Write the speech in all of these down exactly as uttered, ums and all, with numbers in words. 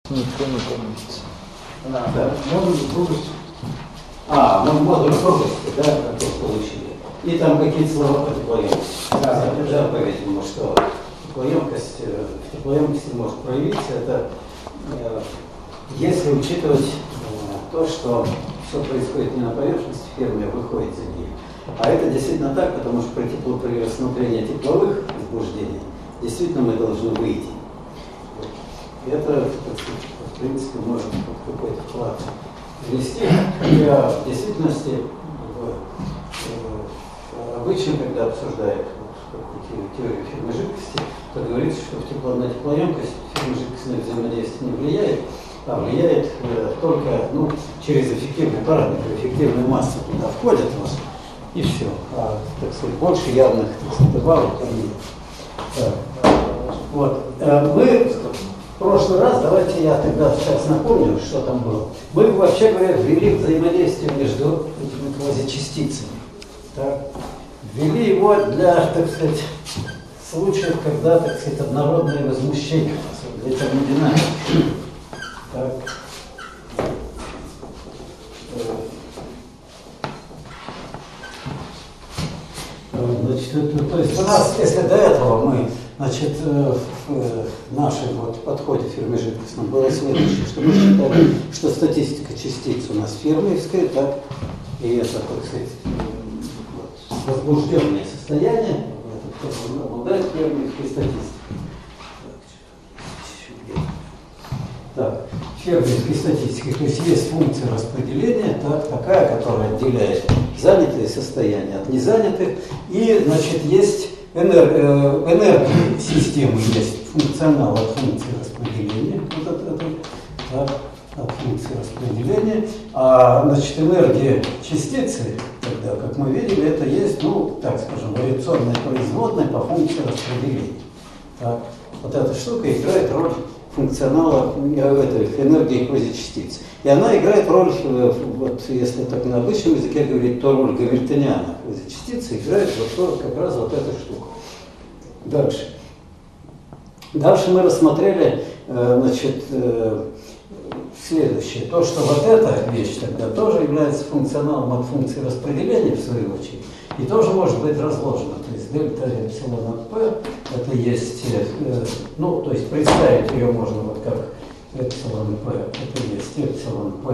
Никто не помнится. А, да, модуль упругости. А, ну модуль упругости, да, который получили. И там какие-то слова по теплоемкости. Да, да, по-видимому, что теплоемкость, в теплоемкости может проявиться. Это э, если учитывать э, то, что все происходит не на поверхности фермы, а выходит за нее. А это действительно так, потому что при, тепло, при рассмотрении тепловых возбуждений действительно мы должны выйти. И это, так сказать, в принципе, может какой-то вклад внести. Хотя в действительности в, э, обычно, когда обсуждают вот, теорию фирмы жидкости, то говорится, что в тепло, на теплоемкость фирма жидкостное взаимодействие не влияет, а влияет э, только ну, через эффективный параметр, эффективная масса туда входит у нас, и все. А, так сказать, больше явных добавок там нет. Вот. Мы в прошлый раз, давайте я тогда сейчас напомню, что там было. Мы, вообще говоря, ввели взаимодействие между этими квазичастицами. Так? Ввели его для, так сказать, случаев, когда, так сказать, однородное возмущение, для термодинамики. Так. Значит, это, то есть у нас, если до этого мы, значит, в нашем вот подходе фирмы жидкостном было следующее, что мы считали, что статистика частиц у нас фермерская, так, и это, так сказать, вот, возбужденное состояние, это тоже обладает фермерской статистикой. Так, фермерской статистикой, то есть есть функция распределения, так, такая, которая отделяет занятые состояния от незанятых, и, значит, есть энер, э, энергии системы, есть функционал от функции распределения, вот от, от, так, от функции распределения, а, значит, энергия частицы, тогда, как мы видели, это есть, ну, так скажем, вариационная производная по функции распределения. Так, вот эта штука играет роль функционала этой энергии квазичастиц. И она играет роль, вот если так на обычном языке говорить, то роль гамильтониана квазичастицы играет вот как раз вот эта штука. Дальше. Дальше мы рассмотрели, значит, следующее. То, что вот эта вещь тогда тоже является функционалом от функции распределения, в свою очередь, и тоже может быть разложена. То есть дельта эпсилон от P, это есть, э, ну, то есть представить ее можно вот как эпсилон P, это есть эпсилон P,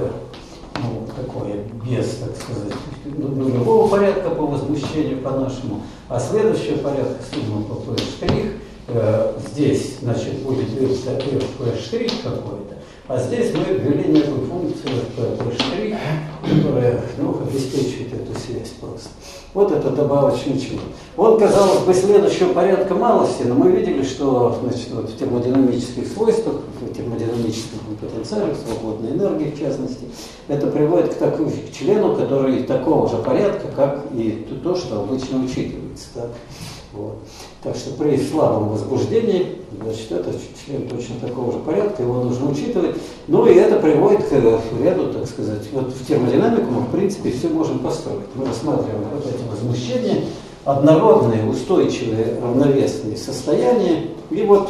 ну, такое без, так сказать, нулевого порядка по возмущению по-нашему, а следующего порядка сумма по P штрих, э, здесь, значит, будет дельта F P штрих какой-то, а здесь мы ввели некую функцию P штрих, которая, ну, обеспечивает эту связь просто. Вот это добавочный член. Он, казалось бы, следующего порядка малости, но мы видели, что, значит, вот в термодинамических свойствах, в термодинамических потенциалах, свободной энергии в частности, это приводит к такому к члену, который такого же порядка, как и то, что обычно учитывается. Так, вот. Так что при слабом возбуждении, значит, это член точно такого же порядка, его нужно учитывать. Ну и это приводит к ряду, так сказать, вот в термодинамику мы, в принципе, все можем построить. Мы рассматриваем вот эти возмущения, однородные, устойчивые, равновесные состояния. И вот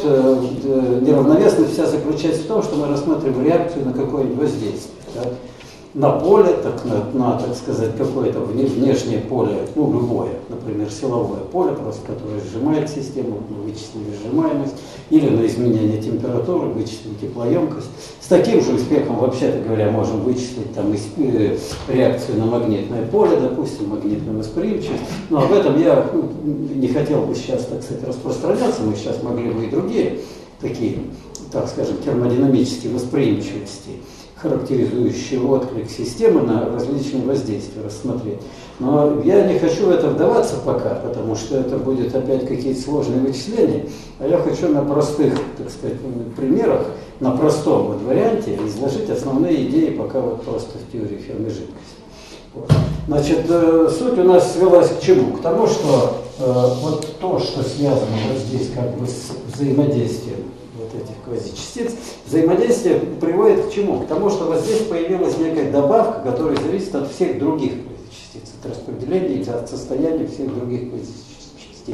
э, неравновесность вся заключается в том, что мы рассматриваем реакцию на какое-нибудь воздействие. Так? На поле, так, на, на, так сказать, какое-то внешнее поле, ну, любое, например, силовое поле, просто которое сжимает систему, мы вычислили сжимаемость, или на изменение температуры, вычислили теплоемкость. С таким же успехом, вообще-то говоря, можем вычислить там, э, реакцию на магнитное поле, допустим, магнитную восприимчивость. Но об этом я ну, не хотел бы сейчас, так сказать, распространяться, мы сейчас могли бы и другие такие, так скажем, термодинамические восприимчивости, характеризующие отклик системы на различные воздействия рассмотреть. Но я не хочу в это вдаваться пока, потому что это будет опять какие-то сложные вычисления, а я хочу на простых, так сказать, примерах, на простом вот варианте изложить основные идеи пока вот просто в теории фермы жидкости. Вот. Значит, э, суть у нас свелась к чему? К тому, что э, вот то, что связано вот здесь как бы с взаимодействием вот этих квазичастиц, взаимодействие приводит к чему? К тому, что вот здесь появилась некая добавка, которая зависит от всех других квазичастиц, от распределения и от состояния всех других квазичастиц.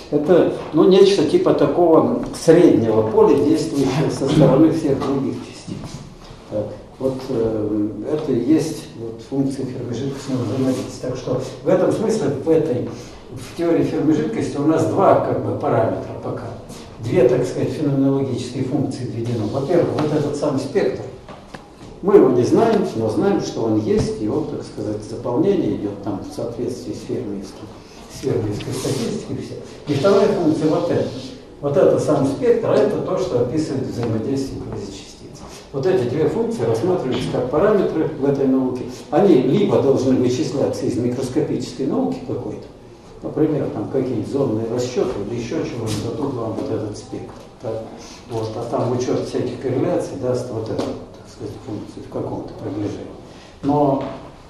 Это ну, нечто типа такого среднего поля, действующего со стороны всех других частиц. Так, вот э, это и есть вот, функция ферми-жидкостного взаимодействия. Так что в этом смысле, в этой в теории ферми-жидкости у нас два как бы, параметра пока. Две, так сказать, феноменологические функции введены. Во-первых, вот этот самый спектр. Мы его не знаем, но знаем, что он есть, и он, так сказать, заполнение идет там в соответствии с фермерской, с фермерской статистикой. Все. И вторая функция вот эта. Вот это сам спектр, а это то, что описывает взаимодействие квазичастиц. Вот эти две функции рассматриваются как параметры в этой науке. Они либо должны вычисляться из микроскопической науки какой-то, например, там какие-то зонные расчеты или еще чего-нибудь, а тут вам вот этот спектр. Так? Вот, а там учет всяких корреляций даст вот эту, так сказать, функцию в каком-то приближении. Но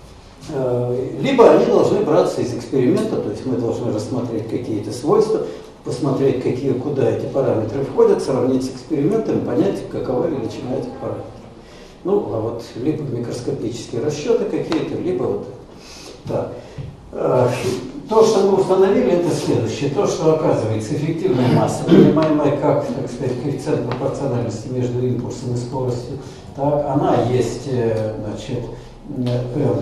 э, либо они должны браться из эксперимента, то есть мы должны рассмотреть какие-то свойства, посмотреть, какие, куда эти параметры входят, сравнить с экспериментом, понять, какова величина этих параметров. Ну, а вот либо микроскопические расчеты какие-то, либо вот это. Так. То, что мы установили, это следующее. То, что оказывается эффективная масса, понимаемая как, так сказать, коэффициент пропорциональности между импульсом и скоростью, так, она есть, значит, m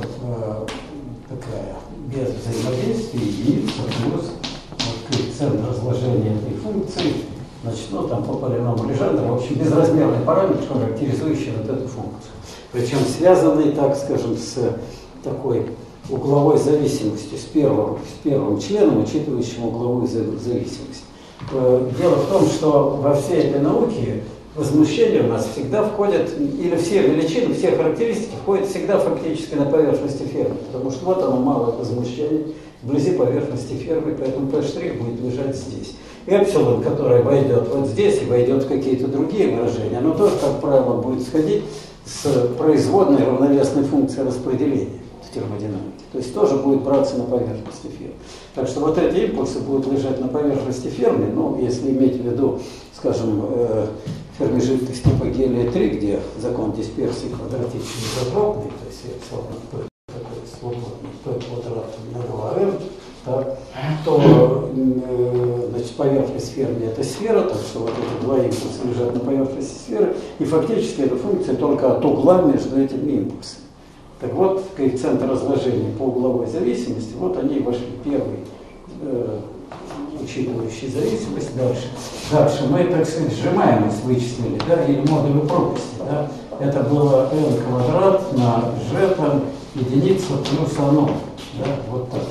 такая без взаимодействия, единица плюс вот, коэффициент разложения этой функции, значит, ну там по полиному Лежандра, в общем, безразмерный параметр, характеризующий вот эту функцию. Причем связанный, так скажем, с такой угловой зависимостью, с первым, с первым членом, учитывающим угловую зависимость. Дело в том, что во всей этой науке возмущения у нас всегда входят, или все величины, все характеристики входят всегда фактически на поверхности фермы, потому что вот оно малое возмущение вблизи поверхности фермы, поэтому P' будет лежать здесь. Эпсилон, которое войдет вот здесь и войдет в какие-то другие выражения, оно тоже, как правило, будет сходить с производной равновесной функцией распределения в термодинамике. То есть тоже будет браться на поверхности фермы. Так что вот эти импульсы будут лежать на поверхности фермы, ну, если иметь в виду, скажем, э, ферми-жидкость типа гелия три, где закон дисперсии квадратичный изотропный, то есть эпсилон такой свободный, P квадрат на два эр, так, то э, значит, поверхность фермы это сфера, так что вот эти два импульса лежат на поверхности сферы, и фактически эта функция только от угла между этими импульсами. Так вот, коэффициенты разложения по угловой зависимости, вот они вошли первый, э, учитывающий зависимость. Дальше. Дальше мы, так сказать, сжимаемость вычислили, да, или модуль упругости. Да. Это было n квадрат на g там, единица плюс оно. Да, вот так.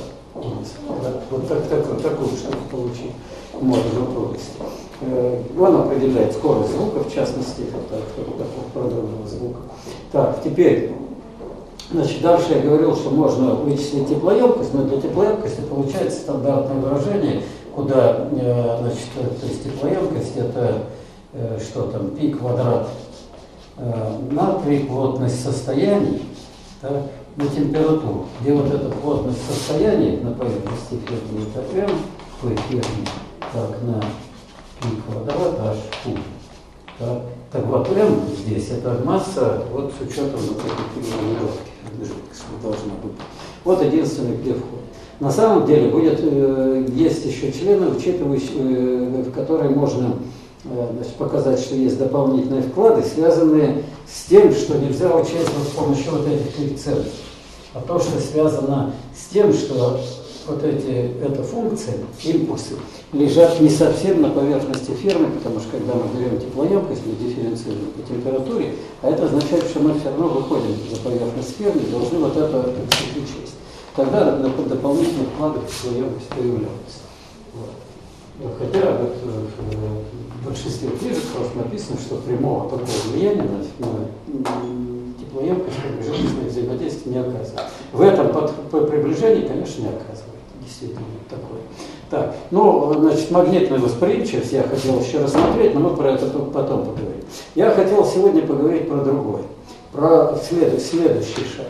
Вот так, так, вот такую штуку получить модуль упругости. Э, он определяет скорость звука, в частности, вот так, такого продольного звука. Так, теперь. Значит, дальше я говорил, что можно вычислить теплоемкость, но для теплоемкости получается стандартное выражение, куда, э, значит, то есть теплоемкость это э, что там, π квадрат э, натрий, плотность состояний, да, на температуру, где вот эта плотность состояний на поверхности фермы это m, p фермы, так, на π квадрат h q. Так, так вот, m здесь это масса, вот с учетом вот этой переменировки. Жидкость должна быть. Вот единственный, где входит. На самом деле будет, э, есть еще члены, учитывающие, э, в которые можно э, значит, показать, что есть дополнительные вклады, связанные с тем, что нельзя учесть вот с помощью вот этих коэффициентов. А то, что связано с тем, что вот эти, эта функция, импульсы, лежат не совсем на поверхности фермы, потому что когда мы берем теплоемкость, мы дифференцируем по температуре, а это означает, что мы все равно выходим за поверхность фермы и должны вот это учесть. Тогда на дополнительных вкладах теплоемкость появляется. Вот. Хотя вот, в большинстве книжек просто написано, что прямого такого влияния на, на теплоемкость приближенное взаимодействие не оказывает. В этом под, по приближении, конечно, не оказывает. Действительно такое. Так, ну, значит, магнитную восприимчивость я хотел еще рассмотреть, но мы про это только потом поговорим. Я хотел сегодня поговорить про другое, про след, следующий шаг,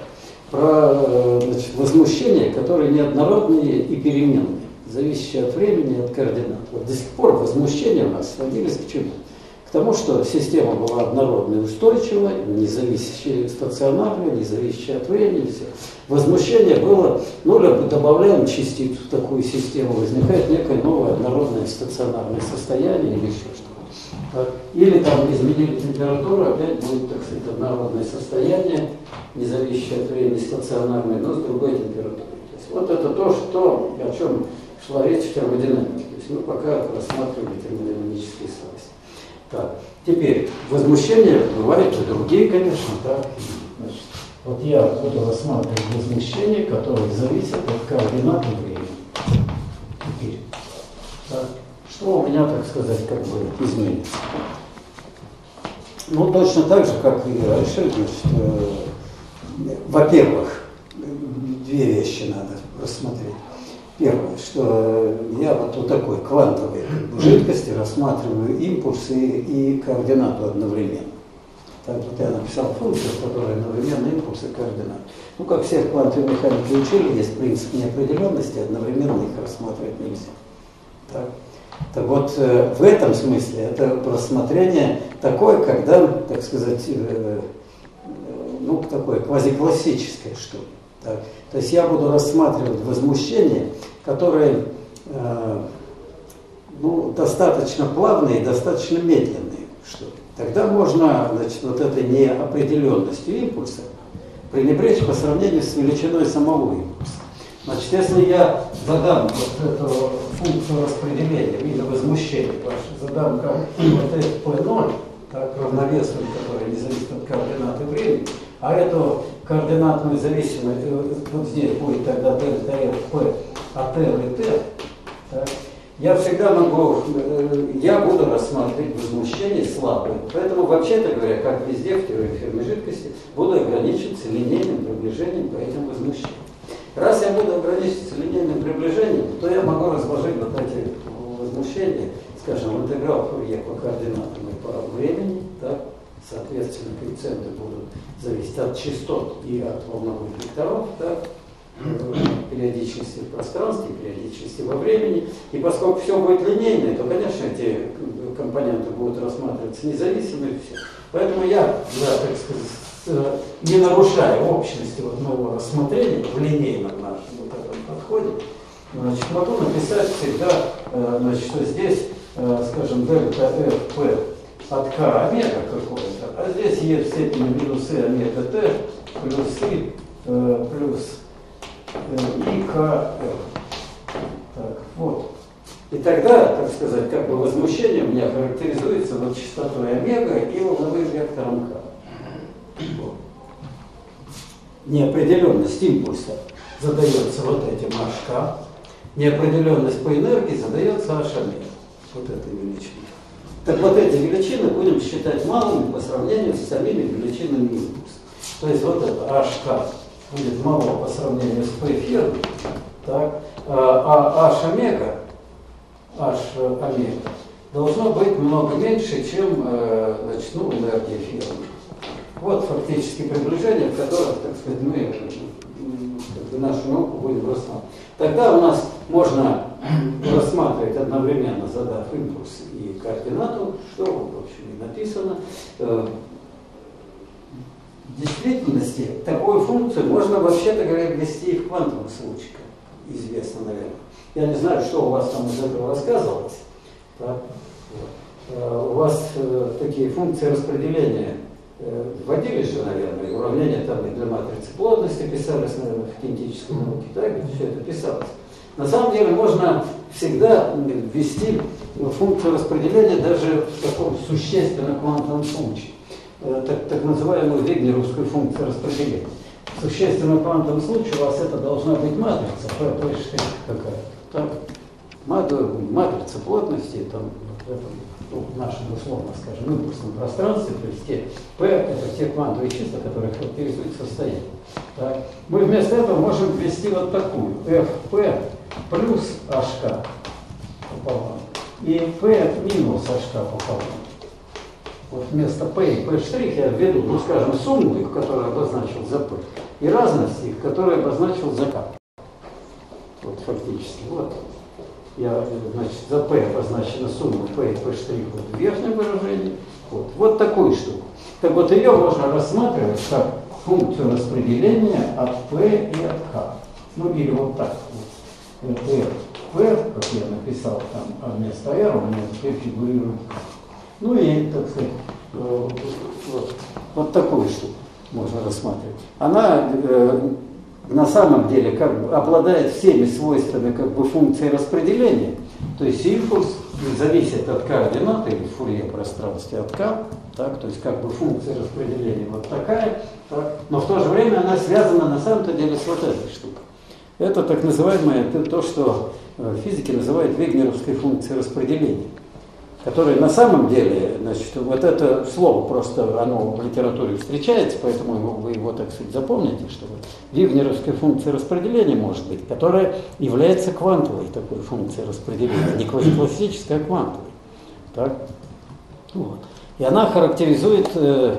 про, значит, возмущения, которые неоднородные и переменные, зависящие от времени и от координат. Вот до сих пор возмущения у нас сводились к чему? К тому, что система была однородной, устойчивой, не зависящей стационарной, не зависящей от времени. Все. Возмущение было, ну, либо добавляем частицу в такую систему, возникает некое новое однородное стационарное состояние или еще что-то. Или там изменили температуру, опять будет, так сказать, однородное состояние, не зависящее от времени, стационарное, но с другой температурой. То есть вот это то, что, о чем шла речь в термодинамике. То есть мы пока рассматривали термодинамические свойства. Так, теперь возмущения бывают и другие, конечно, так. Значит, вот я буду рассматривать возмущения, которые зависят от координат и времени. Теперь, так, что у меня, так сказать, как бы изменится? Ну, точно так же, как и раньше, значит, э, во-первых, две вещи надо рассмотреть. Первое, что я вот у такой квантовой жидкости рассматриваю импульсы и координату одновременно. Так вот я написал функцию, в которой одновременно импульсы и координаты. Ну, как все в квантовой механике учили, есть принцип неопределенности, одновременно их рассматривать нельзя. Так, так вот, э, в этом смысле это рассмотрение такое, когда, так сказать, э, э, ну, такое квазиклассическое что-то. Так. То есть я буду рассматривать возмущения, которые э, ну, достаточно плавные и достаточно медленные. Что тогда можно, значит, вот этой неопределенностью импульса пренебречь по сравнению с величиной самого импульса. Значит, если я задам вот эту функцию распределения вида возмущения, задам как вот этот пэ ноль, так, равновесную, которая не зависит от координаты времени, а эту координатную зависимость, вот здесь будет тогда дельта эф пэ от эр и т, так, я всегда могу, я буду рассматривать возмущение слабое. Поэтому, вообще-то говоря, как везде в теории Ферми жидкости, буду ограничиваться линейным приближением по этим возмущениям. Раз я буду ограничиваться линейным приближением, то я могу разложить вот эти возмущения, скажем, интеграл Фурье по координатам и по времени, так, соответственно, коэффициенты будут зависеть от частот и от волновых векторов, так, периодичности в пространстве, периодичности во времени. И поскольку все будет линейное, то, конечно, эти компоненты будут рассматриваться независимо и все. Поэтому я, да, так сказать, не нарушая общности вот моего рассмотрения в линейном нашем вот этом подходе, значит, могу написать всегда, значит, что здесь, скажем, дельта эф пэ от k омега какой-то, а здесь e в степени минус и омега t плюс и э, плюс э, и k. Так, вот. И тогда, так сказать, как бы возмущение у меня характеризуется вот частотой омега и волновым вектором k. Вот. Неопределенность импульса задается вот этим hk, неопределенность по энергии задается h омега, вот этой величиной. Так вот эти величины будем считать малыми по сравнению с самими величинами импульса. То есть вот это hk будет мало по сравнению с p ферми, так, а h омега, h омега должно быть много меньше, чем, значит, ну, энергия ферми. Вот фактически приближение, в котором, так сказать, мы как бы нашу науку будем рассматривать. Тогда у нас можно рассматривать одновременно, задав импульс и координату, что, в общем, и написано. В действительности такую функцию можно, вообще-то говоря, ввести и в квантовом случае, известно, наверное. Я не знаю, что у вас там из этого рассказывалось. Так? Вот. У вас э, такие функции распределения э, вводились же, наверное, уравнения там и для матрицы плотности писались, наверное, в кинетической науке, так? Все это писалось. На самом деле можно всегда ввести функцию распределения даже в таком существенно квантовом случае, так, так называемую вегнеровскую функцию распределения. В существенно квантовом случае у вас это должна быть матрица, P какая-то, матрица плотности, там, в этом, ну, в нашем условно, скажем, импульсном пространстве, то есть те P это те квантовые числа, которые характеризуют состояние. Так. Мы вместо этого можем ввести вот такую fp плюс hk пополам и p минус hk пополам. Вот вместо p и p' я введу, ну, скажем, сумму их, которую обозначил за p, и разность их, которую обозначил за k. Вот фактически. Вот. я, значит, за p обозначена сумма p и p' в верхнем выражении. Вот, вот такую штуку. Так вот, ее можно рассматривать как функцию распределения от p и от k. Ну или вот так. Вот. p, p, как я написал там, а вместо r у меня теперь фигурирует k. Ну и, так сказать, вот, вот такую штуку можно рассматривать. Она э, на самом деле как бы обладает всеми свойствами как бы функции распределения. То есть импульс зависит от координаты или в Фурье пространстве от k, так, то есть как бы функция распределения вот такая, так, но в то же время она связана на самом-то деле с вот этой штукой. Это так называемое, это то, что физики называют вегнеровской функцией распределения, которая на самом деле, значит, вот это слово просто, оно в литературе встречается, поэтому его, вы его, так сказать, запомните, что вегнеровская функция распределения может быть, которая является квантовой такой функцией распределения, не классической, а квантовой. Так? Вот. И она характеризует, э,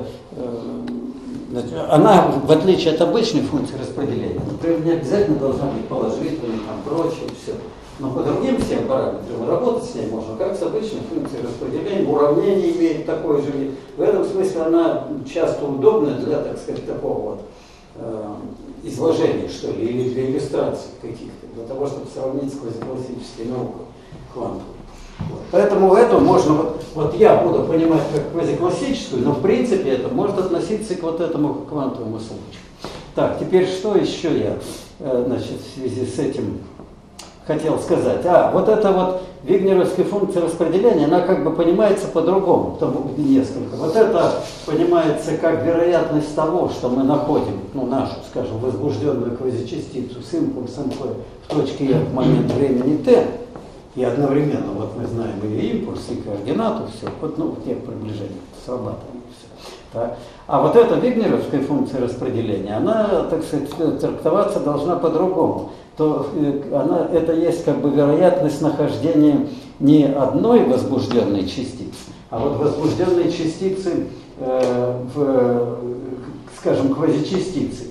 э, она, в отличие от обычной функции распределения, например, не обязательно должна быть положительной, там, прочее, все. Но по другим всем параметрам работать с ней можно, как с обычной функцией распределения. Уравнение имеет такой же вид. В этом смысле она часто удобна для, так сказать, такого вот э, изложения, что ли, или для иллюстраций каких-то, для того, чтобы сравнить с квазиклассической наукой квантовой. Вот. Поэтому эту можно, вот, вот я буду понимать как квазиклассическую, но в принципе это может относиться к вот этому квантовому случаю. Так, теперь что еще я, э, значит, в связи с этим хотел сказать. А, вот эта вот вегнеровская функция распределения, она как бы понимается по-другому, несколько. Вот это понимается как вероятность того, что мы находим, ну, нашу, скажем, возбужденную квазичастицу с импульсом P в точке E в момент времени t, и одновременно, вот мы знаем и импульс, и координату, все, вот, ну, те приближения, срабатывание, все. Так. А вот эта вегнеровская функция распределения, она, так сказать, трактоваться должна по-другому. То она, это есть как бы вероятность нахождения не одной возбужденной частицы, а вот возбужденной частицы, э, в, скажем, квазичастицы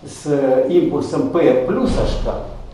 с импульсом P плюс Hk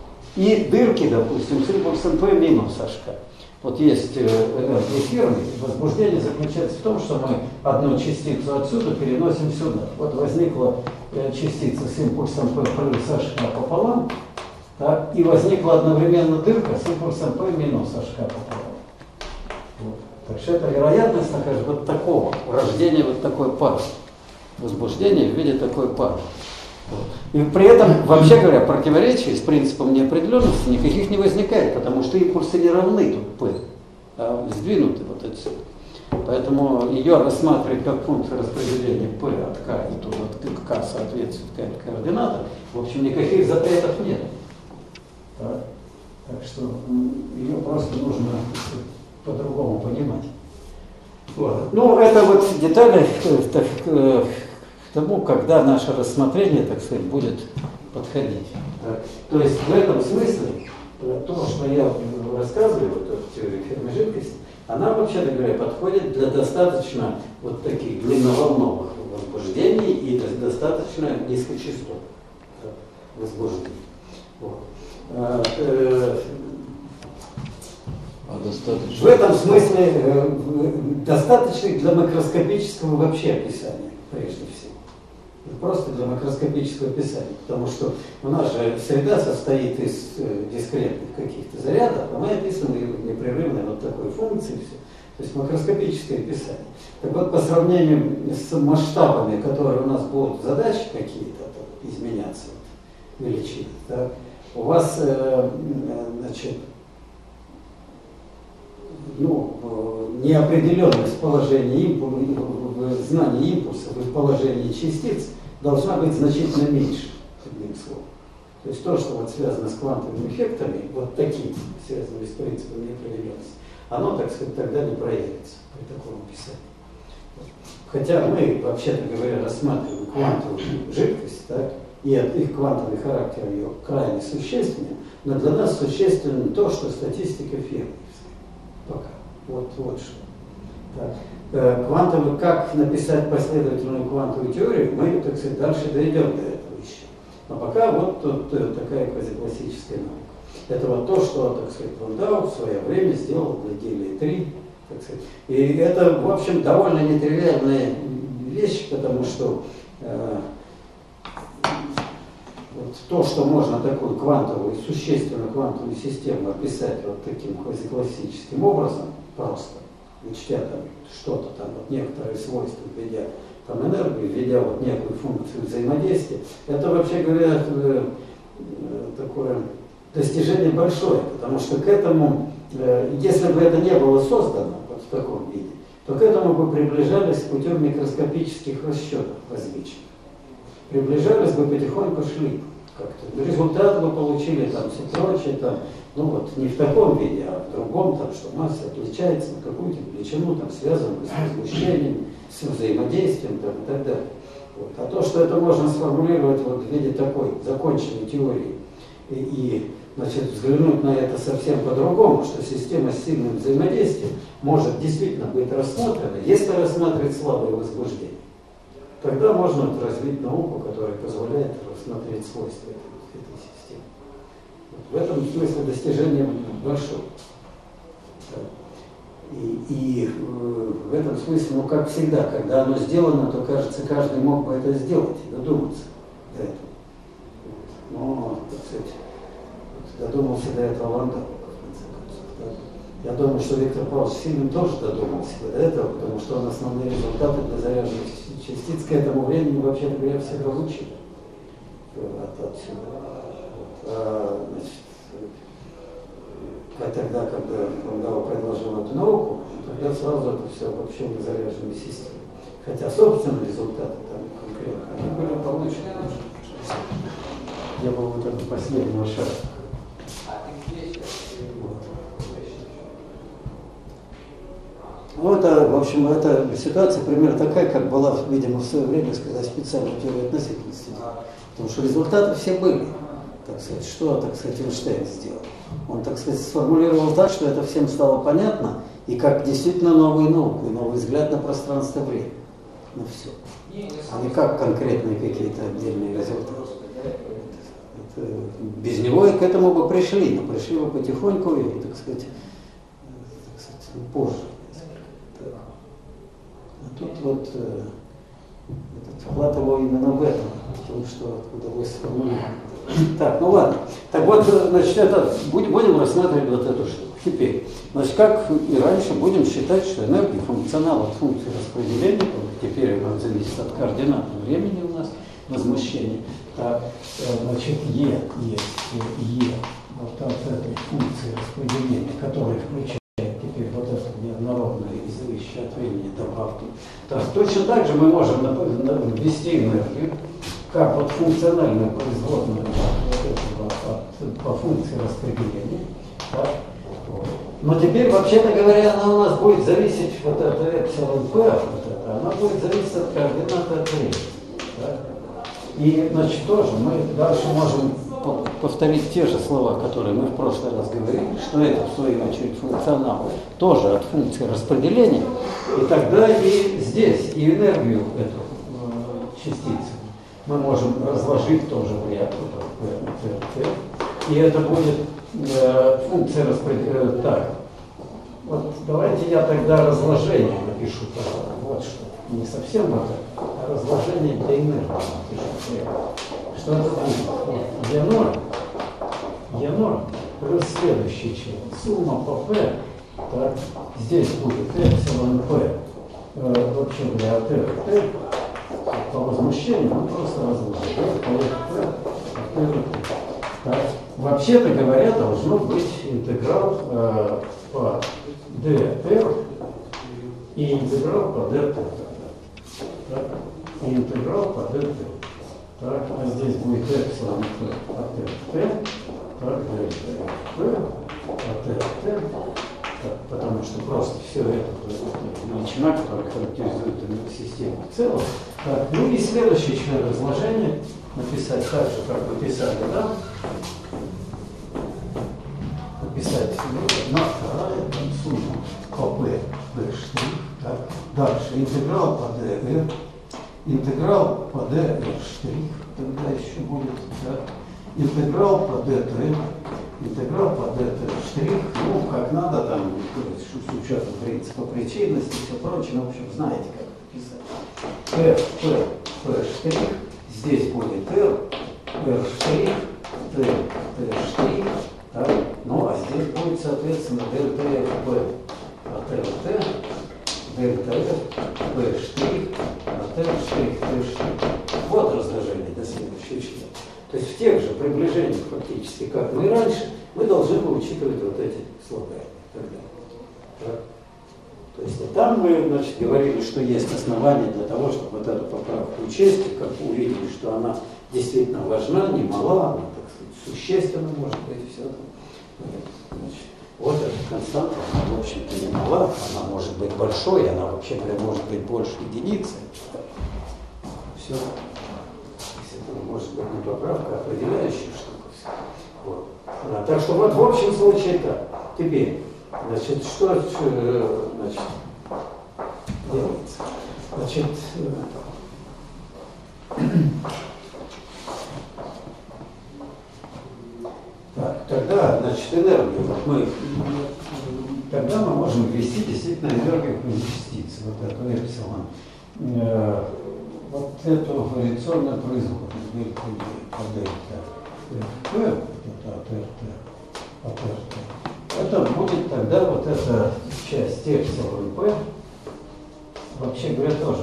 и дырки, допустим, с импульсом P минус Hk. Вот есть энергия Ферми, возбуждение заключается в том, что мы одну частицу отсюда переносим сюда. Вот возникла частица с импульсом P плюс Hk пополам, так, и возникла одновременно дырка с импульсом P минус Hk пополам. Вот. Так что это вероятность, накажем, вот такого, рождения вот такой пары, возбуждения в виде такой пары. Вот. И при этом, вообще говоря, противоречий с принципом неопределенности никаких не возникает, потому что импульсы не равны тут P, а сдвинуты вот отсюда. Поэтому ее рассматривать как функцию распределения P от K, и тут от K соответствует координата, в общем, никаких запретов нет. Так, так что ее просто нужно по-другому понимать. Вот. Ну, это вот детали так, к тому, когда наше рассмотрение, так сказать, будет подходить. Так. То есть в этом смысле то, что я рассказываю, вот, в теории Ферми жидкости, она, вообще говоря, подходит для достаточно вот таких длинноволновых возбуждений и достаточно низкочастотных возбуждений. Вот. А, э, а достаточно? В этом смысле э, достаточно для макроскопического вообще описания, прежде всего. Просто для макроскопического описания, потому что у нас же среда состоит из э, дискретных каких-то зарядов, а мы описываем непрерывной вот такой функции, все. То есть макроскопическое описание. Так вот, по сравнению с масштабами, которые у нас будут задачи какие-то изменяться, вот, величины, так, у вас, э, значит, ну, неопределенность положения импульса, знание импульсов и положение частиц должна быть значительно меньше, одним словом. То есть то, что вот связано с квантовыми эффектами, вот таким, связанными с принципом неопределенности, оно, так сказать, тогда не проявится при таком описании. Хотя мы, вообще-то говоря, рассматриваем квантовую жидкость, так, и их квантовый характер ее крайне существенен, но для нас существенно то, что статистика Ферми. Пока. Вот, вот что. Так. Квантовый, как написать последовательную квантовую теорию, мы, так сказать, дальше дойдем до этого еще. Но пока вот тут такая квазиклассическая наука. Это вот то, что, так сказать, Ландау в свое время сделал для Гелия три. Так сказать. И это, в общем, довольно нетривиальная вещь, потому что э, вот то, что можно такую квантовую, существенно квантовую систему описать вот таким квазиклассическим образом, просто, учтя там что-то там, вот некоторые свойства, введя там энергию, введя вот некую функцию взаимодействия, это, вообще говоря, э, такое достижение большое, потому что к этому, э, если бы это не было создано вот в таком виде, то к этому бы приближались путем микроскопических расчетов различных. Приближались бы, потихоньку шли как-то. Результат бы получили, там, все прочее, там, ну вот, не в таком виде, а в другом, там, что масса отличается на какую-то величину, там, связанную с возмущением, с взаимодействием, там, и так далее. Вот. А то, что это можно сформулировать вот в виде такой законченной теории, и, и значит, взглянуть на это совсем по-другому, что система с сильным взаимодействием может действительно быть рассмотрена, если рассматривать слабые возбуждения. Тогда можно развить науку, которая позволяет рассмотреть свойства этой, этой системы. Вот в этом смысле достижение большое. И, и э, в этом смысле, ну как всегда, когда оно сделано, то кажется, каждый мог бы это сделать и додуматься до этого. Но, так сказать, додумался до этого Ландау, в конце концов. Я думаю, что Виктор Павлович Силин тоже додумался до этого, потому что он основные результаты для заряженных частиц к этому времени, вообще-то говоря, все получили от, отсюда. Вот. А, значит, а тогда, когда Ландау предложил эту науку, тогда сразу это все вообще на заряженной системе. Хотя, собственно, результаты там конкретно, они были получены. Я был вот это последнего шага. Ну, это, в общем, эта ситуация примерно такая, как была, видимо, в свое время, сказать, специальная теория относительности. Потому что результаты все были, так сказать, что, так сказать, Эйнштейн сделал. Он, так сказать, сформулировал так, что это всем стало понятно, и как действительно новую науку, и новый взгляд на пространство время, на все. А не как конкретные какие-то отдельные результаты. Это, без него и к этому бы пришли, но пришли бы потихоньку и, так сказать, так сказать, позже. А тут вот э, этот вклад его именно в этом, в том, что удалось сформулировать. Так, ну ладно. Так вот, значит, это, будем, будем рассматривать вот эту штуку. Теперь, значит, как и раньше, будем считать, что энергия функционал от функции распределения, теперь она зависит от координат времени у нас, возмущения. Так, значит, Е есть Е, вот от этой функции распределения, которая включает теперь вот эту неоднородную и зависящую от времени добавку. Так, точно так же мы можем ввести энергию, как вот функциональную производную вот этого, от, по функции распределения. Так, вот. Но теперь, вообще-то говоря, она у нас будет зависеть, вот это эпсилон P, вот это, она будет зависеть от координаты от времени. Так? И, значит, тоже мы дальше можем повторить те же слова, которые мы в прошлый раз говорили, что это, в свою очередь, функционал тоже от функции распределения, и тогда и здесь, и энергию эту э, частицу мы можем разложить тоже в ряд, и это будет э, функция распределения. Так, вот давайте я тогда разложение напишу, вот что. Не совсем вот это, а разложение для энергии. Что это будет? Е ноль, Е ноль плюс следующий член. Сумма по P, так, здесь будет эпсилон P, э, вообще для T, T, по возмущению мы просто разложим. Так, вообще-то говоря, должно быть интеграл э, по dr и интеграл по dt. Так, и интеграл по dt. Так, а здесь будет эпсилон от rt, так, dt, от rt, потому что просто все это величина, которая характеризует систему в целом. Так, ну и следующий член разложения написать так же, как вы писали, да? Написать на вторая сумма по p, d', так. Дальше интеграл по dr, интеграл по dr', тогда еще будет, так. Интеграл по dt, интеграл под этот штрих, ну, как надо, там, с учетом принципа причинности и все прочее, ну, в общем, знаете, как писать. F, P, P штрих, здесь будет R, R штрих, T, T штрих, так, ну, а здесь будет, соответственно, дельта F, P, от R, T, дельта F, P штрих, от R штрих, T штрих. Вот разложение до следующего члена. То есть в тех же приближениях фактически, как мы и раньше, мы должны бы учитывать вот эти слагаемые. Так? То есть и там мы, значит, говорили, что есть основания для того, чтобы вот эту поправку учесть, и как увидели, что она действительно важна, не мала, она, так сказать, существенна, может быть, все там. Значит, вот эта константа, она, в общем-то, не мала, она может быть большой, она, вообще говоря, может быть больше единицы. Все. Это может быть не поправка, а определяющая штука. Вот. Да, так что вот в общем случае так. Теперь, значит, что значит, делается? Значит, так, тогда, значит, энергию, вот мы, тогда мы можем ввести действительно энергию частицы, вот эту эпсилон. Э, вот эту вариационную производную дельта E по дельта P, это от РТ, от РТ. Это будет тогда вот эта часть эпсилон P, вообще говоря, тоже.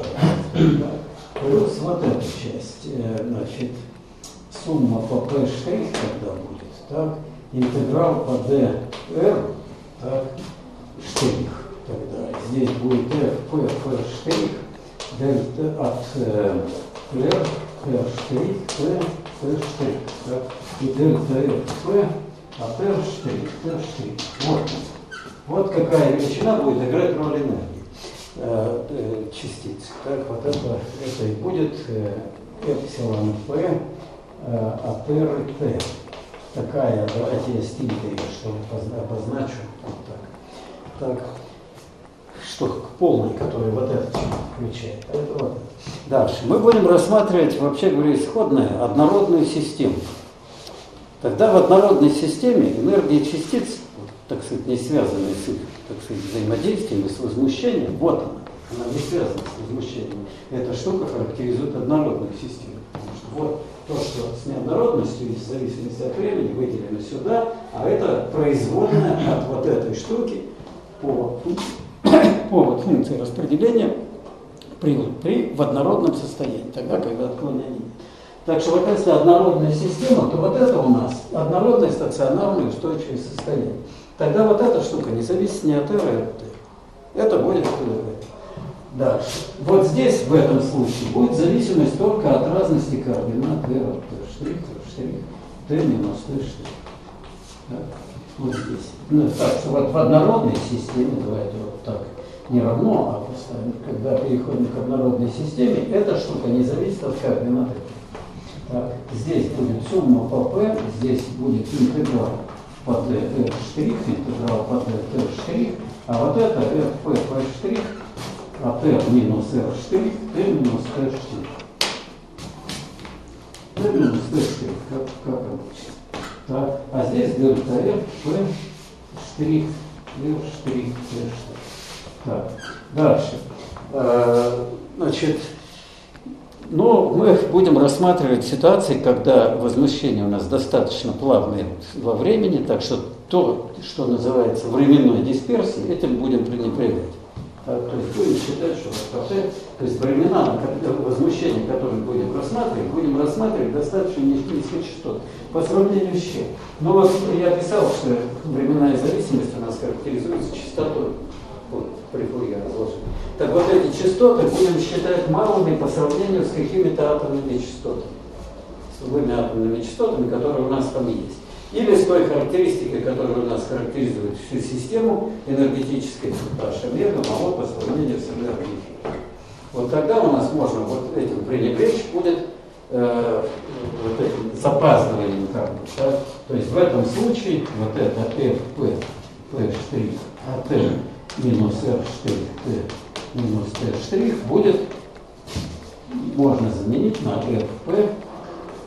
Плюс вот эта часть, значит, сумма по P штрих тогда будет, так, интеграл по dr, так, штрих тогда. Здесь будет f, p, p штрих, дельта от э, r, r штрих, p, p штрих, так, и дельта f, p от r штрих, r штрих. Вот. Вот какая величина будет играть роль энергии э, э, частицы. Так, вот это, это и будет э, эпсилон p э, от r и t. Такая, давайте я стиль ее, чтобы обозначу. Вот так. Так. Что полный, который вот этот включает. Это вот. Дальше. Мы будем рассматривать, вообще говоря, исходную однородную систему. Тогда в однородной системе энергии частиц, так сказать, не связанные с их, так сказать, взаимодействием и с возмущением, вот она, она не связана с возмущением. Эта штука характеризует однородную систему. Потому что вот то, что с неоднородностью и в зависимости от времени выделено сюда, а это производная от вот этой штуки по, по вот функции распределения при, при в однородном состоянии, тогда, когда отклонения нет. Так что вот если однородная система, то вот это у нас однородное стационарное устойчивое состояние. Тогда вот эта штука не зависит ни от R, ни от T. Это будет дальше. Вот здесь, в этом случае, будет зависимость только от разности координат R от T. Штрих, штрих, T минус T штрих. Так, вот здесь. Ну, так что вот в однородной системе, давайте вот так, не равно, а поставим, когда переходим к однородной системе, эта штука не зависит от координат R. Так, здесь будет сумма по P, здесь будет интеграл по D R штрих, интеграл по D T штрих, а вот это R P P штрих от R минус R штрих, T минус T штрих. T минус T штрих, как, как обычно. Так, а здесь дельта R P штрих, R штрих, T штрих. Так, дальше. А, значит, но мы будем рассматривать ситуации, когда возмущение у нас достаточно плавное во времени, так что то, что называется временной дисперсией, этим будем пренебрегать. Так, то есть будем считать, что в РТ, то есть времена возмущения, которые будем рассматривать, будем рассматривать достаточно низкие частоты по сравнению с чем. Но вот я писал, что временная зависимость у нас характеризуется частотой. Вот, при Фурье разложении. Так вот эти частоты будем считать малыми по сравнению с какими-то атомными частотами. С любыми атомными частотами, которые у нас там есть. Или с той характеристикой, которая у нас характеризует всю систему энергетической, H омега, мало по сравнению с энергией. Вот тогда у нас можно вот этим пренебречь будет э, вот этим запаздыванием как бы. Да? То есть в этом случае вот это F, P, P штрих, а T минус R штрих, T минус T штрих будет, можно заменить на F, P,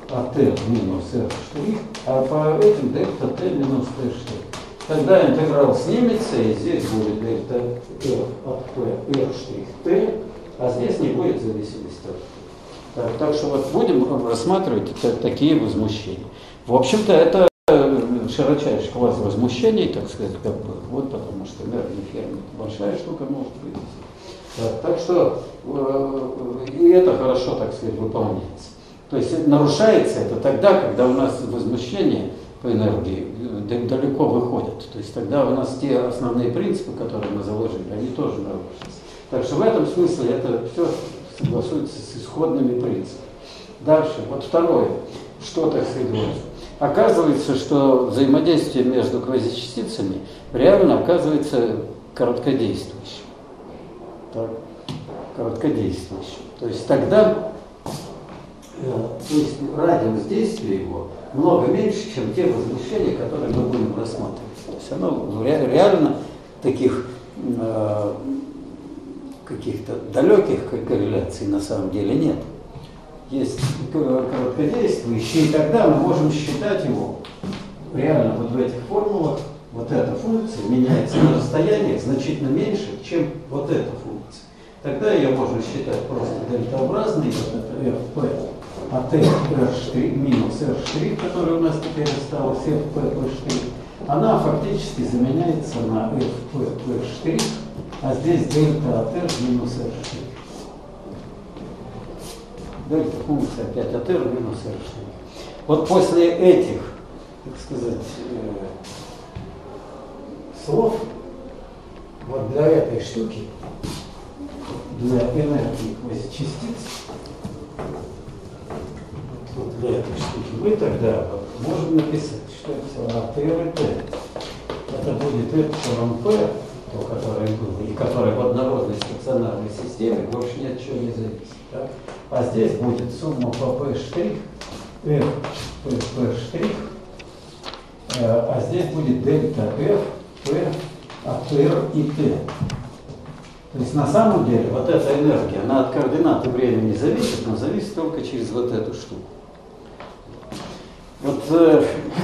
от t минус r штрих, а по этим дельта t минус t штрих. Тогда интеграл снимется, и здесь будет дельта f от p r штрих t, а здесь не будет зависимости от t. Так, так что вот будем рассматривать это, такие возмущения. В общем-то, это широчайший класс возмущений, так сказать, как бы, вот потому что энергия фермы большая штука может быть. Так, так что э, и это хорошо, так сказать, выполняется. То есть нарушается это тогда, когда у нас возмущение по энергии далеко выходят. То есть тогда у нас те основные принципы, которые мы заложили, они тоже нарушатся. Так что в этом смысле это все согласуется с исходными принципами. Дальше, вот второе, что так сказать. Оказывается, что взаимодействие между квазичастицами реально оказывается короткодействующим. Так, короткодействующим. То есть тогда э, то есть радиус действия его много меньше, чем те возмущения, которые мы будем рассматривать. То есть оно реально таких э, каких-то далеких корреляций на самом деле нет. Есть короткодействующий, и тогда мы можем считать его реально вот в этих формулах. Вот эта функция меняется на расстояниях значительно меньше, чем вот эта функция. Тогда ее можно считать просто дельтаобразной, вот это fp от r' минус r', который у нас теперь осталось, fp', она фактически заменяется на fp', а здесь дельта от r минус r'. Дельта функция опять от r минус r'. Вот после этих, так сказать, слов, вот для этой штуки, для энергии квазичастиц, вот для этой штуки, мы тогда вот можем написать, что это от r и t. Это будет эпсилон p, то, которое было, и которое в однородной стационарной системе больше ни от чего не зависит. Так? А здесь будет сумма по p', f, p, p', а здесь будет дельта f, p от r и t. То есть на самом деле вот эта энергия, она от координаты времени не зависит, но зависит только через вот эту штуку. Вот э,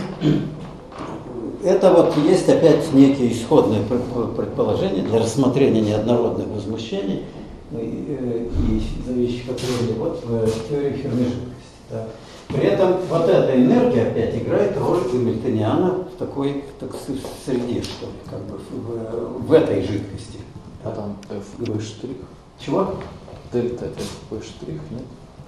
это вот есть опять некие исходные предположения для рассмотрения неоднородных возмущений и, и зависящих от времени вот в теории Ферми жидкости. Да. При этом вот эта энергия опять играет роль гамильтониана в такой так, среде, что ли, как бы в, в этой жидкости. А там f p штрих. Чего? Дельта f p штрих, нет?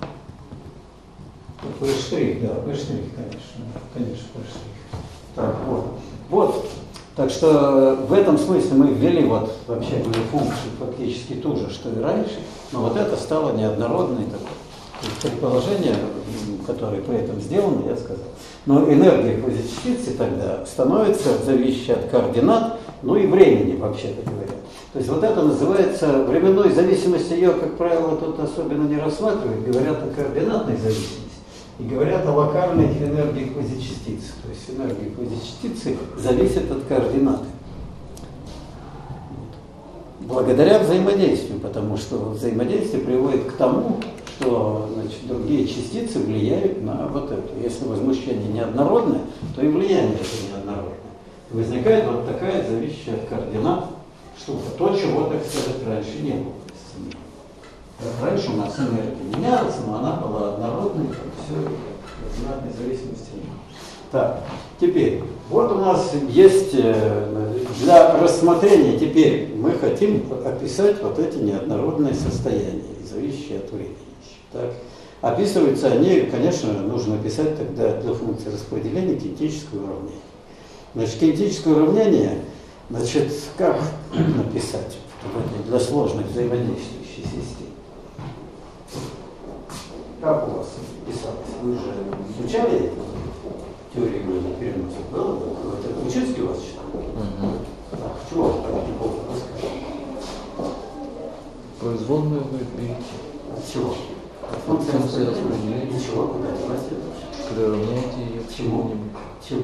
p штрих, да, p штрих, конечно, конечно, p штрих. Так, вот. Вот. Так что в этом смысле мы ввели вот вообще функцию фактически ту же, что и раньше, но вот это стало неоднородной такой. Предположение, которое при этом сделано, я сказал. Но энергия квазичастицы тогда становится зависящей от координат, ну и времени, вообще-то говоря. То есть вот это называется временной зависимостью, ее, как правило, тут особенно не рассматривают, говорят о координатной зависимости и говорят о локальной энергии квазичастицы. То есть энергия квазичастицы зависит от координаты. Благодаря взаимодействию, потому что взаимодействие приводит к тому, что значит, другие частицы влияют на вот это. Если возмущение неоднородное, то и влияние это неоднородное. Возникает вот такая зависящая от координат штука. То, чего, так сказать, раньше не было. Раньше у нас энергия менялась, но она была однородной, как все, координатной зависимости. Так, теперь, вот у нас есть для рассмотрения, теперь мы хотим описать вот эти неоднородные состояния, зависящие от времени. Так. Описываются они, конечно, нужно писать тогда для функции распределения кинетическое уравнение. Значит, кинетическое уравнение, значит, как написать для сложных взаимодействующих систем? Как у вас писалось? Вы же изучали это? Теорию переноса было? Это учительский у вас читал? Угу. Так, чего так неплохо расскажете? Произвольную перейти. От чего? Функция распределения. Ничего, куда девать это? Приравнять ее к чему-нибудь. Чему?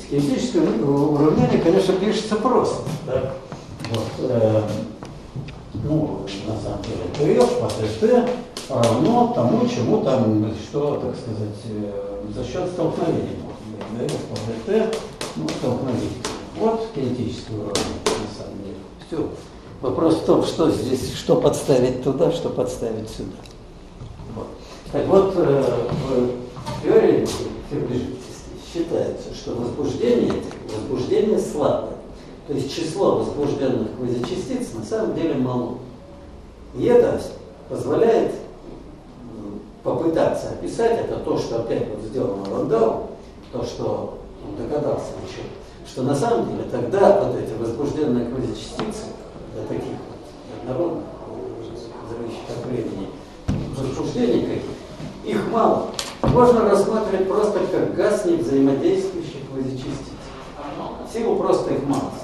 Кинетическое уравнение, конечно, пишется просто. Так? Вот. ну, на самом деле, ТФ по ТТ равно тому, чему там, что, так сказать, э, за счет столкновения можно. ТФ по ТТ, ну, столкновение. Вот кинетическое уравнение, на самом деле. Все. Вопрос в том, что здесь, что подставить туда, что подставить сюда. Вот. Так вот, э, в теории ферми-жидкости считается, что возбуждение, возбуждение слабое. То есть число возбужденных квазичастиц на самом деле мало. И это позволяет попытаться описать, это то, что опять вот сделал Ландау, то, что он догадался еще, что на самом деле тогда вот эти возбужденные квазичастицы для таких вот однородных, зависящих от времени, возбуждений каких, их мало. Можно рассматривать просто как газ не взаимодействующих квазичастиц. В силу просто их малости.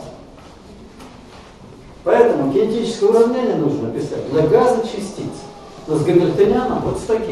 Поэтому кинетическое уравнение нужно писать для газа частиц. Но с гамильтонианом вот с таким.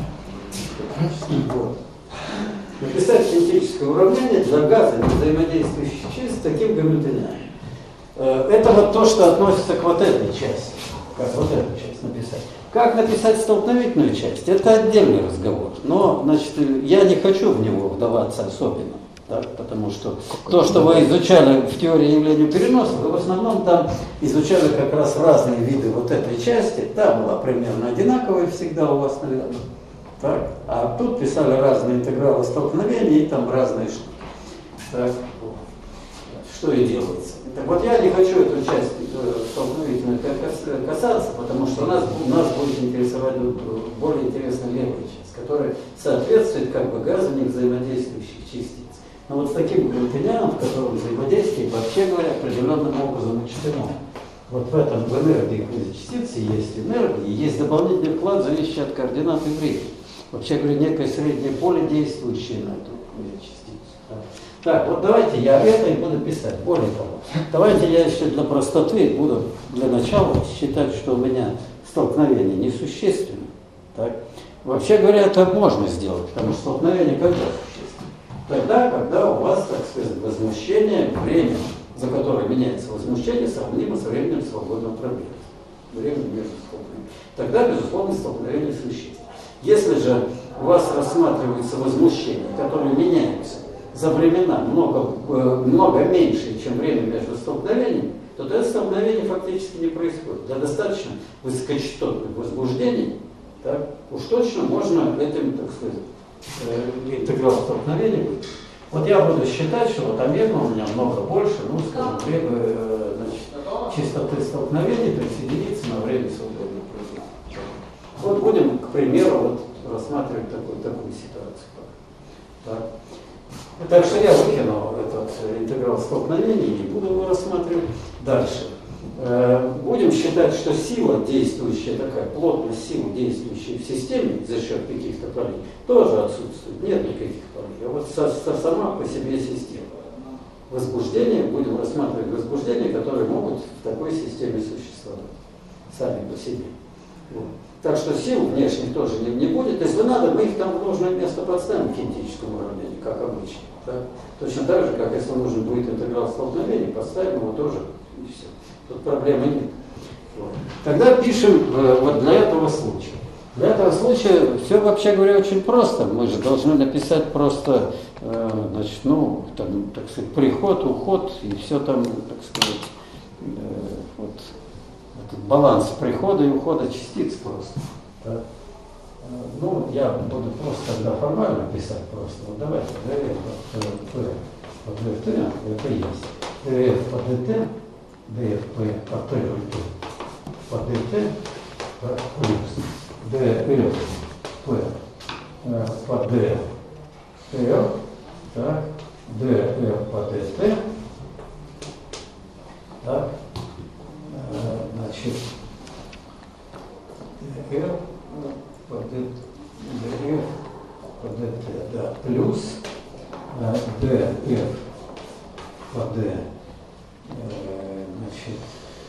Вот. Написать кинетическое уравнение для газа не взаимодействующих частиц с таким гамильтонианом. Это вот то, что относится к вот этой части. Как вот эту часть написать. Как написать столкновительную часть, это отдельный разговор. Но, значит, я не хочу в него вдаваться особенно. Так, потому что то, что вы изучали в теории явления переноса, вы в основном там изучали как раз разные виды вот этой части. Та была примерно одинаковая всегда у вас, наверное. Так? А тут писали разные интегралы столкновений и там разные штуки. Так? Что и делается. Так вот я не хочу эту часть столкновительную касаться, потому что нас, нас будет интересовать более интересная левая часть, которая соответствует как бы газу не взаимодействующих частиц. Но вот с таким гамильтонианом, в котором взаимодействие, вообще говоря, определенным образом учтено. Вот в этом, в энергии квазичастицы есть энергия, есть дополнительный вклад, зависящий от координат и времени. Вообще говоря, некое среднее поле, действующее на эту квазичастицу. Так, вот давайте я это и буду писать. Более того, давайте я еще для простоты буду для начала считать, что у меня столкновение несущественно. Так? Вообще говоря, это можно сделать, потому что столкновение когда существенно? Тогда, когда у вас, так сказать, возмущение, время, за которое меняется возмущение, сравнимо с временем свободного пробега. Время между столкновениями. Тогда, безусловно, столкновение существенно. Если же у вас рассматривается возмущение, которое меняется за времена много, много меньше, чем время между столкновениями, то это столкновение фактически не происходит. Для достаточно высокочастотных возбуждений, так, уж точно можно этим, так сказать, интеграл столкновения будет. Вот я буду считать, что вот омега у меня много больше, ну, скажем, время, значит, частоты столкновений, то есть единицы на время свободного пробега. Вот будем, к примеру, вот рассматривать такую, такую ситуацию. Так. так что я выкину этот интеграл столкновений и буду его рассматривать дальше. Будем считать, что сила, действующая такая, плотность силы, действующей в системе за счет каких-то полей, тоже отсутствует, нет никаких полей. А вот со, со, сама по себе система. Возбуждение, будем рассматривать возбуждения, которые могут в такой системе существовать, сами по себе. Вот. Так что сил внешних тоже не, не будет. Если надо, мы их там в нужное место подставим к кинетическому уравнению, как обычно. Так? Точно так же, как если нужен будет интеграл столкновений, подставим его тоже, и все. Тут проблемы нет. Вот. Тогда пишем э, вот для этого случая. Для этого случая все, вообще говоря, очень просто. Мы же должны написать просто, э, значит, ну, там, так сказать, приход, уход и все там, так сказать, э, вот этот баланс прихода и ухода частиц просто. Да? Э, ну, я буду просто тогда формально писать просто. Вот давайте, ДФ по ДФТ, это есть. ДФ по ДТ. ДФ по Т по ДТ плюс ДФ по ДТ, так, ДФ по ДТ, так, значит, ДФ по ДФ по ДТ, да, плюс ДФ по Д, значит,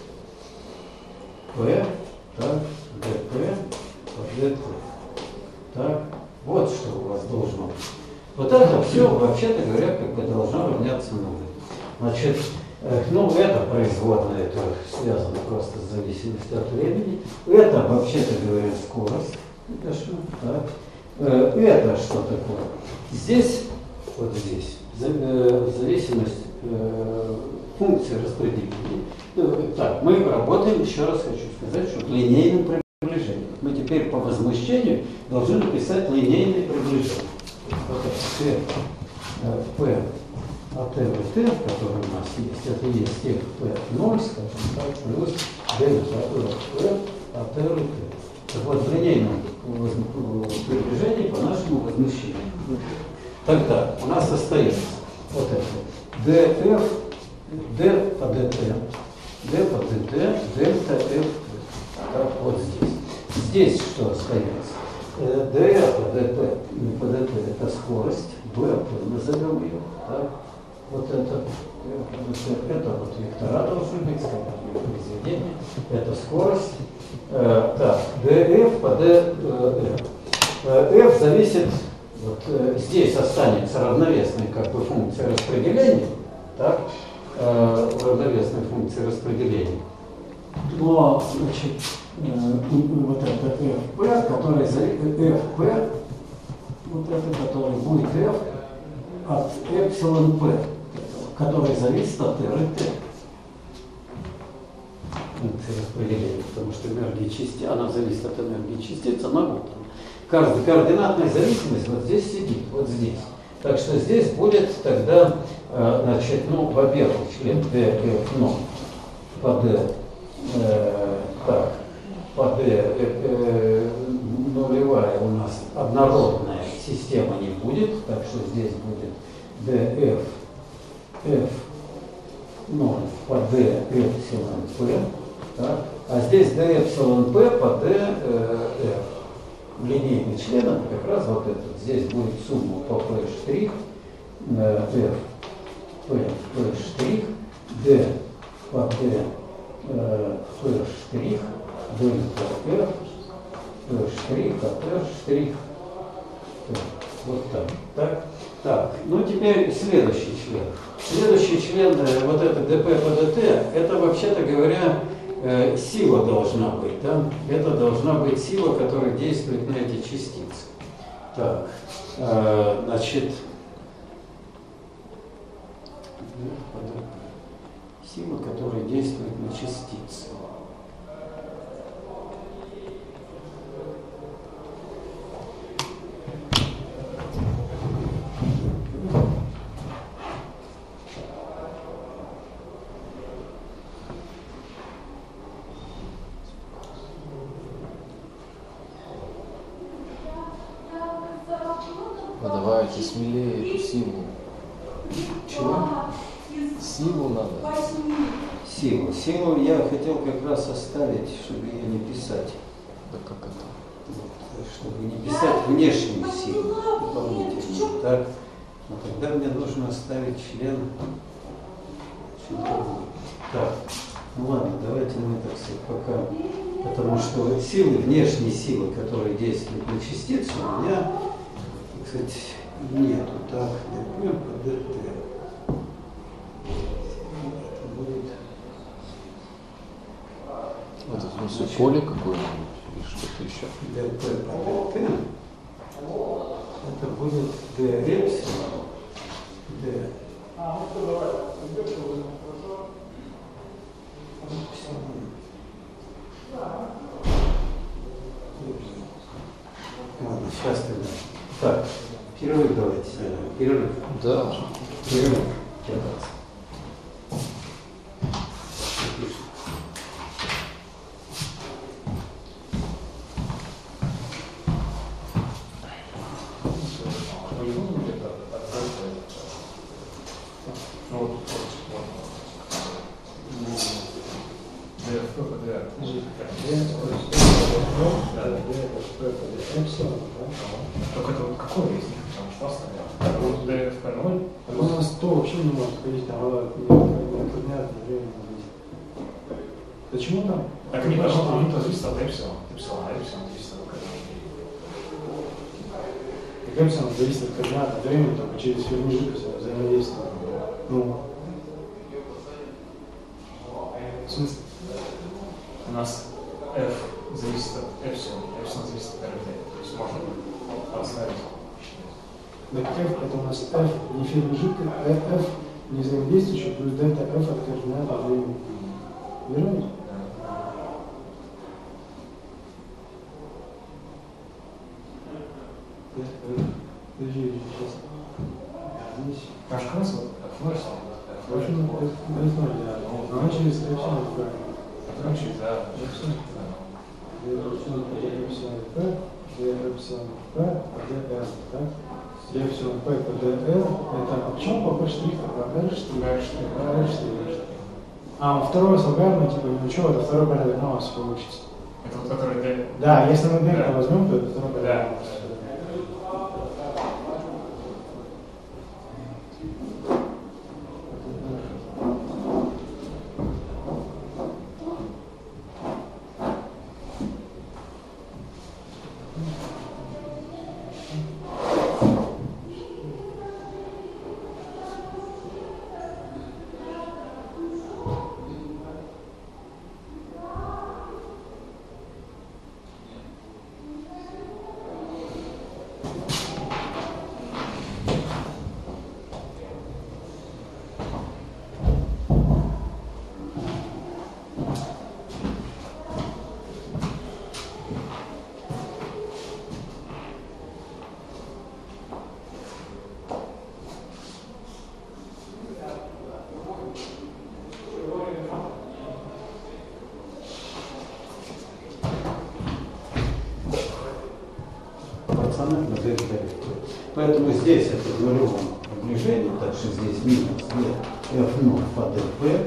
П, так, ДП, по ДТ. Так, вот что у вас должно быть. Вот это все, вообще-то говоря, как бы должно равняться нулю. Значит, Э, Ну, это производное, это связано просто с зависимостью от времени. Это, вообще-то говоря, скорость. Это что? Так. Э, Это что такое? Здесь, вот здесь, за- э, зависимость э, функции распределения. Э, Так, мы работаем, еще раз хочу сказать, что линейным приближением. Мы теперь по возмущению должны написать линейное приближение. Вот это Т, П от Т в Т, который у нас есть, это есть F P ноль, скажем так, плюс дельта F P от Т в Т. Так вот, в линейном приближении по нашему возмущению. Тогда у нас остается вот это df, d по dt, d по dt, дельта F. Так, вот здесь. Здесь что остается? d по dt, по dt это скорость, b назовем ее. Так? Вот это, это, это вот вектора должны быть, скажем, произведение, это скорость. Э, так, df по df. Э, f зависит, вот э, здесь останется равновесной как бы функция распределения, так, э, равновесная функция распределения. Но, значит, э, вот это fp, который fp, вот это, который будет f от эпсилон p, который зависит от r и t. Функция распределения, потому что энергия частицы, она зависит от энергии частиц, она вот там. Каждая координатная зависимость вот здесь сидит, вот здесь. Так что здесь будет тогда, значит, ну, во-первых, член df ноль по d, э, так, по d э, э, нулевая у нас однородная система не будет, так что здесь будет df f ноль по d эпсилон p, так, а здесь d эпсилон p по d э, f. Линейный член это как раз вот этот. Здесь будет сумма по p штрих, э, f, p, p штрих, d по d э, p штрих, дельта f, p штрих, а p штрих. Вот так. Так. Так, ну теперь следующий член. Следующий член, вот это dp по dt, это, вообще-то говоря, э, сила должна быть. Да? Это должна быть сила, которая действует на эти частицы. Так, э, значит, сила, которая действует на частицы. Давайте смелее эту силу. Чего? Силу надо. Силу. Силу я хотел как раз оставить, чтобы ее не писать. Да как это? Вот, чтобы не писать внешнюю силу дополнительную. Так? Но тогда мне нужно оставить член. Так, ну ладно, давайте мы, так сказать, пока. Потому что силы, внешние силы, которые действуют на частицу, у меня, так сказать, нету. Так, dp по dt. Это будет. Это в смысле поле какое-нибудь или что-то еще? dp по dt. Это будет d эпсилон. d. Ладно, сейчас тогда. Так, перерыв давайте. Перерыв. Да. Перерыв. Только это вот какой из них? Там что стояло? Вот df ноль. У нас то вообще не может ходить, там вода неотклоняет время. Почему там? Так не потому что они зависит от эпсилона. Эпсилон, а эпсилон зависит от координат. И эпсилон зависит от координат, от времени, только через ферму жидкость взаимодействует. Ну, у нас f зависит от epsilon, epsilon зависит от rd. То есть можно поставить. Так f это у нас f не эфирная жидкость, а f не взаимодействующий, плюс дельта f отражена от времени. Верно? Подожди, сейчас. Здесь. Наш класс вот f ноль. В общем, f ноль, да. Она через эпсилон f. Потом через a. Эпсилон. Эпсилон p, эпсилон p, dr, так? Эпсилон p по dr, это а почему по p штрих, а r штрих? R штрих. А, второе свободное, типа, ничего, это второй порядок на вас получится. Это вот который d. Да, если мы дельта Да. возьмем, то это второй порядок. Да. Пропорционально дельта f. Поэтому здесь это в нулевом приближении, так что здесь минус эф ноль по dp,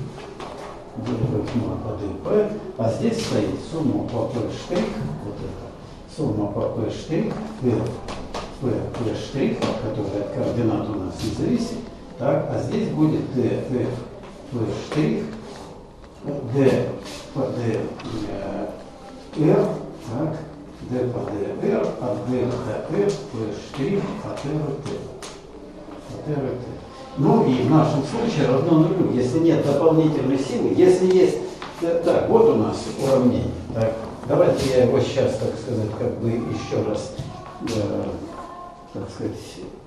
эф ноль по dp, а здесь стоит сумма по p штрих, вот это, сумма по p штрих, p, p, p штрих, которая от координат у нас не зависит, так, а здесь будет d, f, p штрих, d по d, э, r, так, d по dr от d до r, p штрих от r t. От r t. Ну и в нашем случае равно нулю, если нет дополнительной силы, если есть... Так, вот у нас уравнение. Так, давайте я его сейчас, так сказать, как бы еще раз, э, так сказать,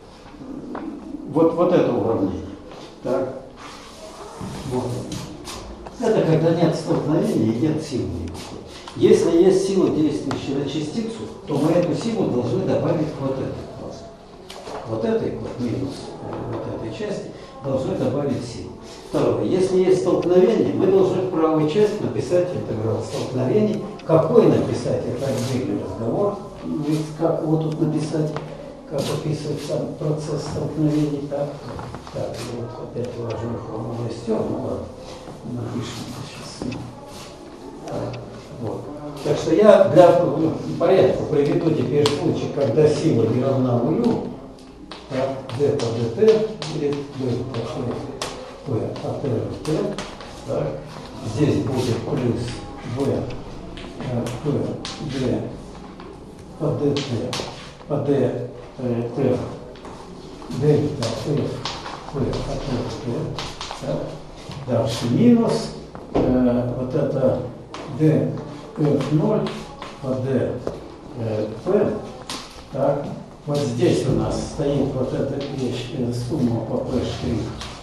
вот, вот это уравнение. Так, вот. Это когда нет столкновения и нет силы никакой. Если есть сила, действующая на частицу, то мы эту силу должны добавить к вот этой просто. К вот этой, вот минус вот этой части, должны добавить силу. Второе. Если есть столкновение, мы должны в правую часть написать интеграл столкновений. Какой написать? Это отдельный разговор. Ведь как его тут написать, как описывать сам процесс столкновений. Так, так вот опять важную формулу стер. Ну ладно, напишем это сейчас. Так. Вот. Так что я для ну, порядка приведу теперь случай, когда сила не равна нулю, так, d по dt будет d по p от r t, так, здесь будет плюс v p d по dt по d t дельта f p от r t, так, дальше минус э, вот это d эф ноль по d э, p, так, вот здесь у нас стоит вот эта вещь, э, сумма по p штрих,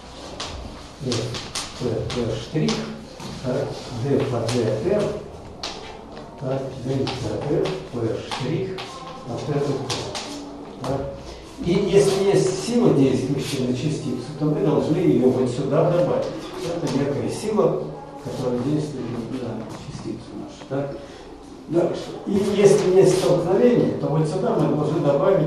p, p, p штрих, так, d по dr, так, дельта f, p штрих от r, так. И если есть сила, действующая на частицу, то мы должны ее вот сюда добавить. Это некая сила, которая действует на частицу нашу. Так? Дальше. И если есть столкновение, то вот сюда мы должны добавить,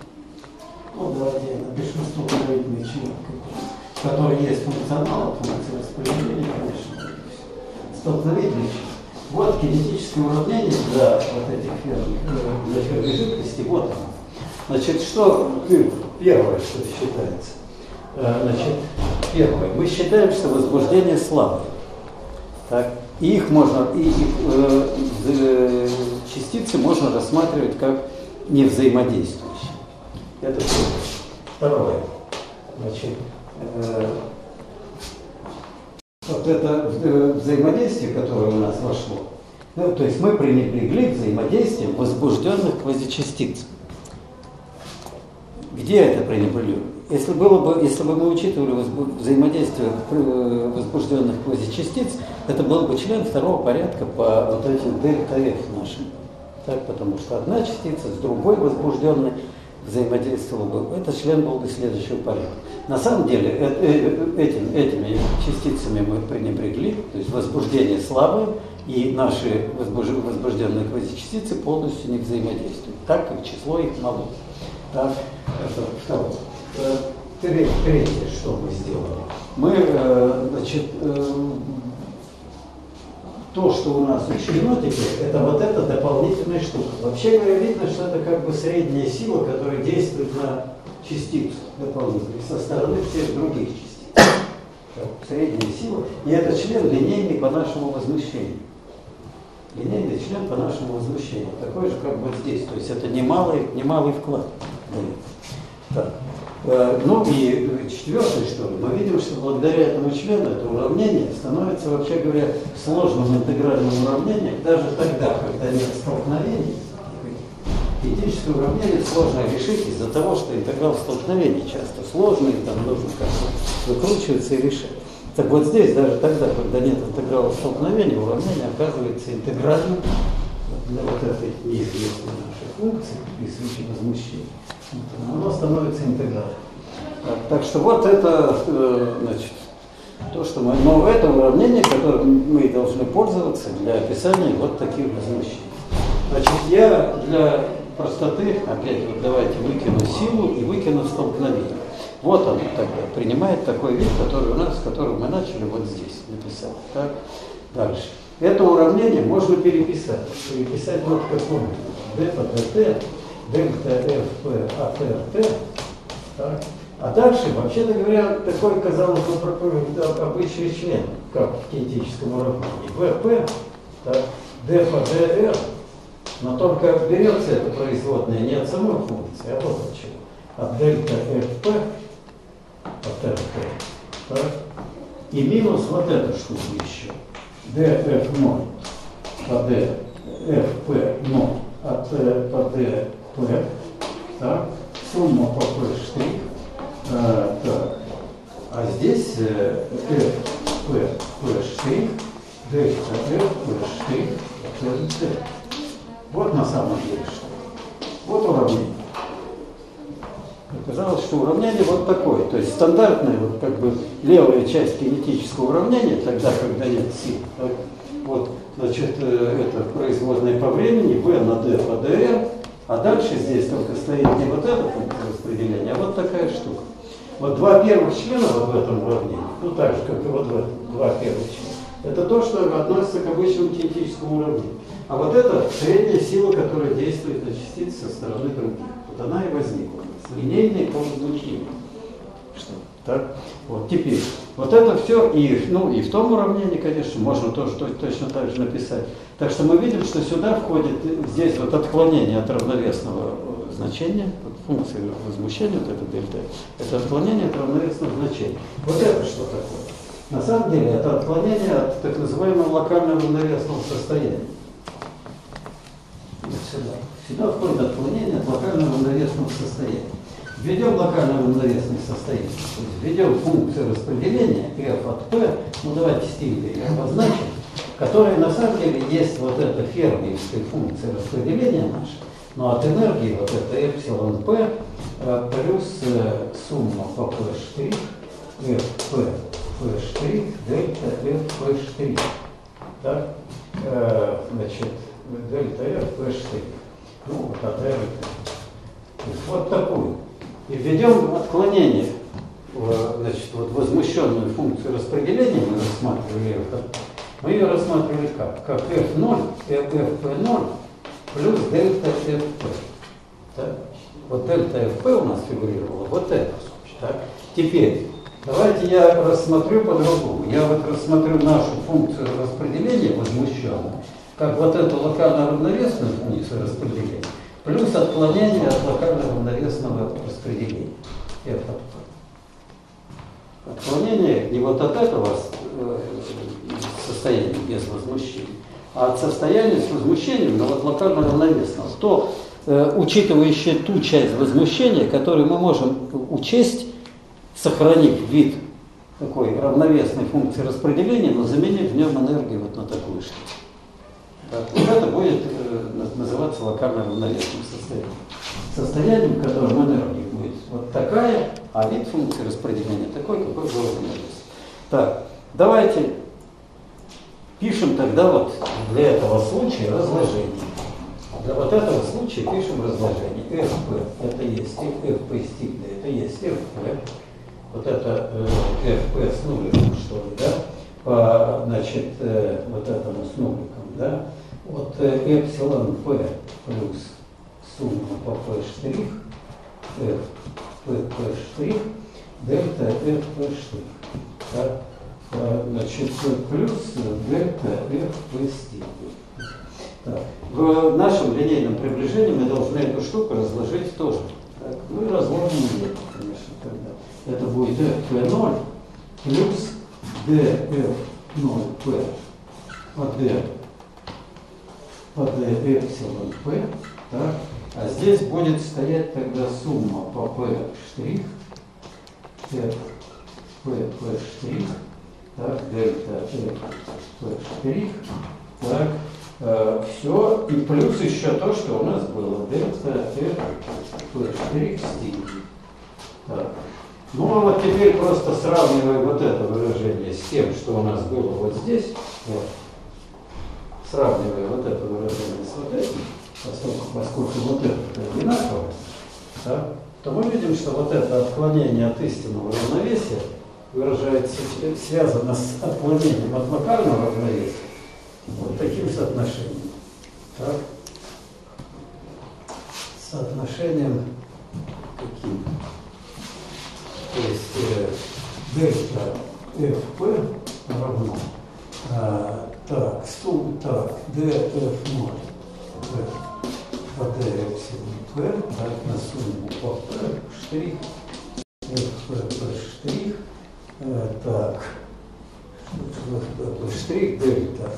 ну давайте я напишу столкновительный член, который есть функционал, функция распределения, конечно. Столкновительный член. Вот кинетическое уравнение для вот этих ферм, для фермы жидкости. Вот оно. Значит, что первое, что считается? Значит, первое. Мы считаем, что возбуждение слабое. Так? И их можно, и их, э, э, частицы можно рассматривать как невзаимодействующие. Это первое. Второе. Значит, э, вот это э, взаимодействие, которое у нас вошло, ну, то есть мы пренебрегли взаимодействием возбужденных квазичастиц. Где это пренебрегли? Если, было бы, если бы мы учитывали взаимодействие возбужденных квазичастиц, это был бы член второго порядка по вот этим дельта F нашим. Так, потому что одна частица с другой возбужденной взаимодействовала бы. Этот член был бы следующего порядка. На самом деле этим, этими частицами мы пренебрегли, то есть возбуждение слабое, и наши возбужденные квазичастицы полностью не взаимодействуют, так как число их мало. Так, это второе. Третье, что мы сделали. Мы, значит, то, что у нас учтено теперь, это вот эта дополнительная штука. Вообще говоря, видно, что это как бы средняя сила, которая действует на частицу дополнительно со стороны всех других частиц. Средняя сила. И это член линейный по нашему возмущению. Линейный член по нашему возмущению. Такой же, как вот здесь. То есть это немалый, немалый вклад. Так. Ну и четвертое, что ли, мы видим, что благодаря этому члену это уравнение становится, вообще говоря, сложным интегральным уравнением даже тогда, когда нет столкновений. Физическое уравнение сложно решить из-за того, что интеграл столкновений часто сложный, там нужно как-то выкручиваться и решать. Так вот здесь, даже тогда, когда нет интеграла столкновения, уравнение оказывается интегральным для вот этой неизвестной нашей функции, присущей возмущению. Оно становится интегральным. Так, так что вот это, э, значит, то, что мы... Но это уравнение, которым мы должны пользоваться для описания вот таких возмущений. Значит, я для простоты, опять вот давайте выкину силу и выкину столкновение. Вот оно тогда принимает такой вид, который у нас, с которым мы начали вот здесь написать. Так, дальше. Это уравнение можно переписать. Переписать вот в каком d по dt, дельта эф пэ от эр тэ. Так. А дальше, вообще-то говоря, такой, казалось бы, обычный член, как в кинетическом уравнении. vp, так, d по dr, но только берется эта производная не от самой функции, а вот от чего. От дельта fp от эр тэ. Так. И минус вот эту штуку еще. df ноль по d, fp ноль от по dp. Так. Сумма по p штрих. А, так. А здесь э, f, p, p штрих, дельта f, p штрих, t. Вот на самом деле что. Вот уравнение. Оказалось, что уравнение вот такое. То есть стандартная вот как бы левая часть кинетического уравнения, тогда, когда нет сил. Так, вот, значит, это производная по времени, v на d по dr, а дальше здесь только стоит не вот эта функция распределения, а вот такая штука. Вот два первых члена вот в этом уравнении, ну так же, как и вот в этом, два первых члена, это то, что относится к обычному кинетическому уравнению. А вот это средняя сила, которая действует на частицы со стороны других. Вот она и возникла. Линейная по возмущению. Что? Так? Вот теперь. Вот это все, и, ну, и в том уравнении, конечно, можно тоже точно так же написать. Так что мы видим, что сюда входит здесь вот отклонение от равновесного значения, вот функция возмущения, вот это дельта, это отклонение от равновесного значения. Вот это что такое? На самом деле это отклонение от так называемого локального равновесного состояния. Вот сюда. Сюда входит отклонение от локального равновесного состояния. Введем локальное равновесное состояние, то есть введем функцию распределения f от p, ну давайте стиль ее обозначим, которая на самом деле есть вот эта фермиевская функция распределения наша, но от энергии вот это эпсилон p плюс сумма по p штрих, f p, p штрих, дельта f p штрих. Так? Значит, дельта f p штрих. Ну, вот от r. Вот такую. И введем отклонение, значит, вот возмущенную функцию распределения мы рассматривали, мы ее рассматривали как? Как эф ноль, эф пэ ноль плюс дельта эф пэ. Так? Вот дельта эф пэ у нас фигурировало, вот это. Так? Теперь, давайте я рассмотрю по-другому. Я вот рассмотрю нашу функцию распределения возмущенную, как вот эту локально равновесную функцию распределения, плюс отклонение от локального равновесного распределения. F от P. Отклонение не вот от этого э, состояния без возмущения. А от состояния с возмущением, но вот локально равновесного, то, э, учитывающее ту часть возмущения, которую мы можем учесть, сохранив вид такой равновесной функции распределения, но заменив в нем энергию вот на такую штуку. Так, вот это будет э, называться локально равновесным состоянием. Состоянием, в котором энергия будет вот такая, а вид функции распределения такой, какой был равновесный. Так, давайте пишем тогда вот для этого случая разложение. Для вот этого случая пишем разложение. эф пэ это есть эф пэ стигма, это есть эф пэ. Вот это э, эф пэ с нуликом, что ли, да? По, значит, э, вот этому с нуликом, да? Вот э, эпсилон p плюс сумма по p штрих, f p p штрих, дельта f p штрих. Да? Значит, плюс дельта f p стигма. Так. В нашем линейном приближении мы должны эту штуку разложить тоже. Так. Ну и разложим ее, конечно, тогда. Это будет эф пэ ноль плюс ди эф ноль пэ по d по d эпсилон p. Так. А здесь будет стоять тогда сумма по p штрих, f p p штрих, так, дельта f p штрих, так, э, все, и плюс еще то, что у нас было, дельта f p штрих стигма. Так. Ну а вот теперь просто сравнивая вот это выражение с тем, что у нас было вот здесь, вот, сравнивая вот это выражение с вот этим, поскольку, поскольку вот это одинаково, да, то мы видим, что вот это отклонение от истинного равновесия выражается, связано с отклонением от локального равновесия вот таким соотношением. Так. Соотношением каким? То есть э, дельта эф пэ равно а, так, сумма, так, ди эф ноль по d эпсилон p, так, на сумму по p штрих, f p p штрих, э, так, f p p штрих, дельта